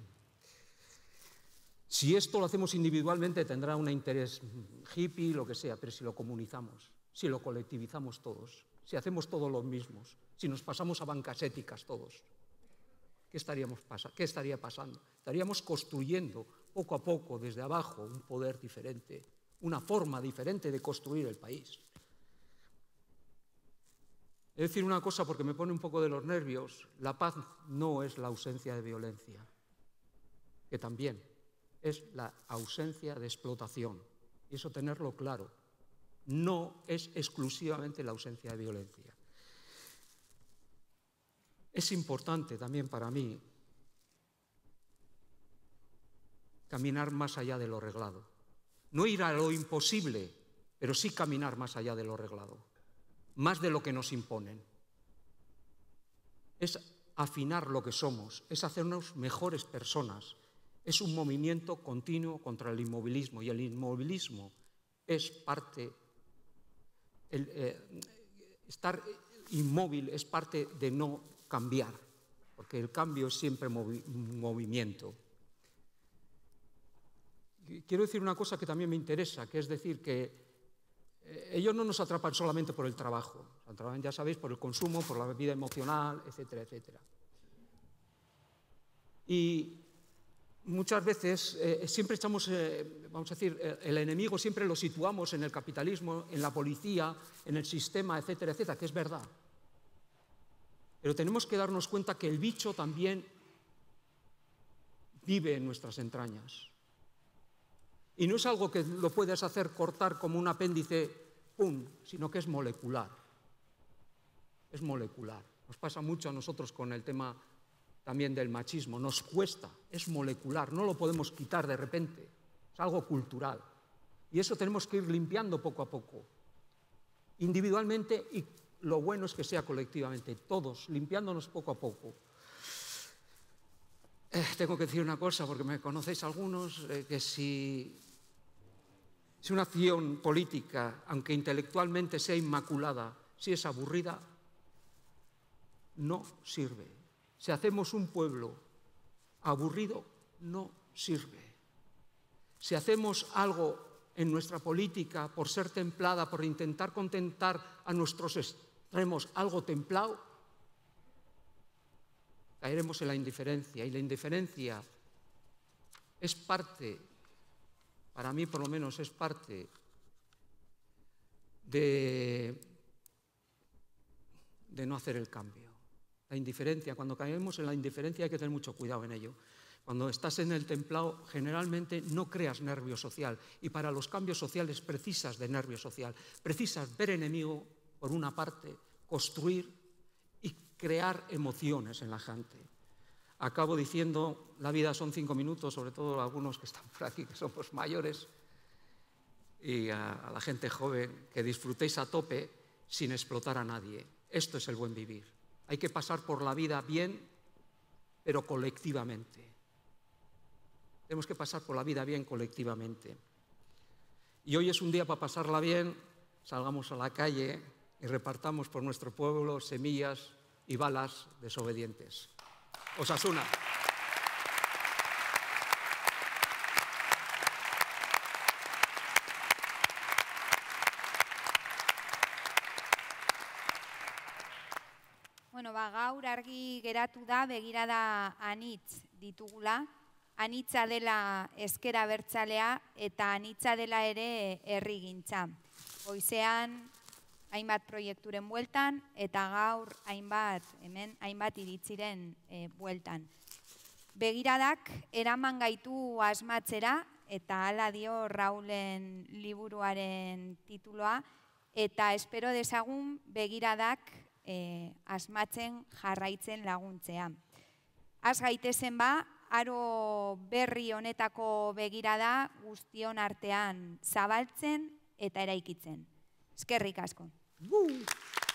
Si esto lo hacemos individualmente tendrá un interés hippie, lo que sea, pero si lo comunizamos, si lo colectivizamos todos, si hacemos todos los mismos, si nos pasamos a bancas éticas todos, ¿qué estaría pasando? Estaríamos construyendo poco a poco desde abajo un poder diferente, una forma diferente de construir el país. He de decir una cosa porque me pone un poco de los nervios. La paz no es la ausencia de violencia, que también es la ausencia de explotación. Y eso tenerlo claro. No es exclusivamente la ausencia de violencia. Es importante también para mí caminar más allá de lo reglado. No ir a lo imposible, pero sí caminar más allá de lo reglado, más de lo que nos imponen. Es afinar lo que somos, es hacernos mejores personas. Es un movimiento continuo contra el inmovilismo, y el inmovilismo es parte, estar inmóvil es parte de no cambiar, porque el cambio es siempre movimiento. Quiero decir una cosa que también me interesa, que es decir que ellos no nos atrapan solamente por el trabajo, nos atrapan, ya sabéis, por el consumo, por la vida emocional, etcétera, etcétera. Y muchas veces siempre echamos, vamos a decir, el enemigo siempre lo situamos en el capitalismo, en la policía, en el sistema, etcétera, etcétera, que es verdad. Pero tenemos que darnos cuenta que el bicho también vive en nuestras entrañas. Y no es algo que lo puedes hacer cortar como un apéndice, ¡pum!, sino que es molecular. Es molecular. Nos pasa mucho a nosotros con el tema también del machismo. Nos cuesta, es molecular, no lo podemos quitar de repente. Es algo cultural. Y eso tenemos que ir limpiando poco a poco. individualmente y lo bueno es que sea colectivamente, todos, limpiándonos poco a poco. Tengo que decir una cosa, porque me conocéis algunos, que si una acción política, aunque intelectualmente sea inmaculada, si es aburrida, no sirve. Si hacemos un pueblo aburrido, no sirve. Si hacemos algo en nuestra política por ser templada, por intentar contentar a nuestros extremos, algo templado, caeremos en la indiferencia. Y la indiferencia es parte, para mí por lo menos es parte de no hacer el cambio. La indiferencia, cuando caemos en la indiferencia hay que tener mucho cuidado en ello. Cuando estás en el templado, generalmente no creas nervio social. Y para los cambios sociales precisas de nervio social. Precisas ver enemigo, por una parte, construir y crear emociones en la gente. Acabo diciendo, la vida son 5 minutos, sobre todo algunos que están por aquí, que somos mayores, y a la gente joven, que disfrutéis a tope sin explotar a nadie. Esto es el buen vivir. Hay que pasar por la vida bien, pero colectivamente. Tenemos que pasar por la vida bien colectivamente. Y hoy es un día para pasarla bien, salgamos a la calle y repartamos por nuestro pueblo semillas y balas desobedientes. Osasuna. Bueno, gaur argi geratu da begirada anitz ditugula, anitza dela ezker abertzalea eta anitza dela ere herrigintza. Goizean hainbat proiekturen bueltan eta gaur hainbat iritziren bueltan. Begiradak eraman gaitu asmatzera eta hala dio Raulen liburuaren tituloa eta espero dezagun begiradak asmatzen jarraitzen laguntzea. Az gaitezen aro berri honetako begirada guztion artean zabaltzen eta eraikitzen. Eskerrik asko.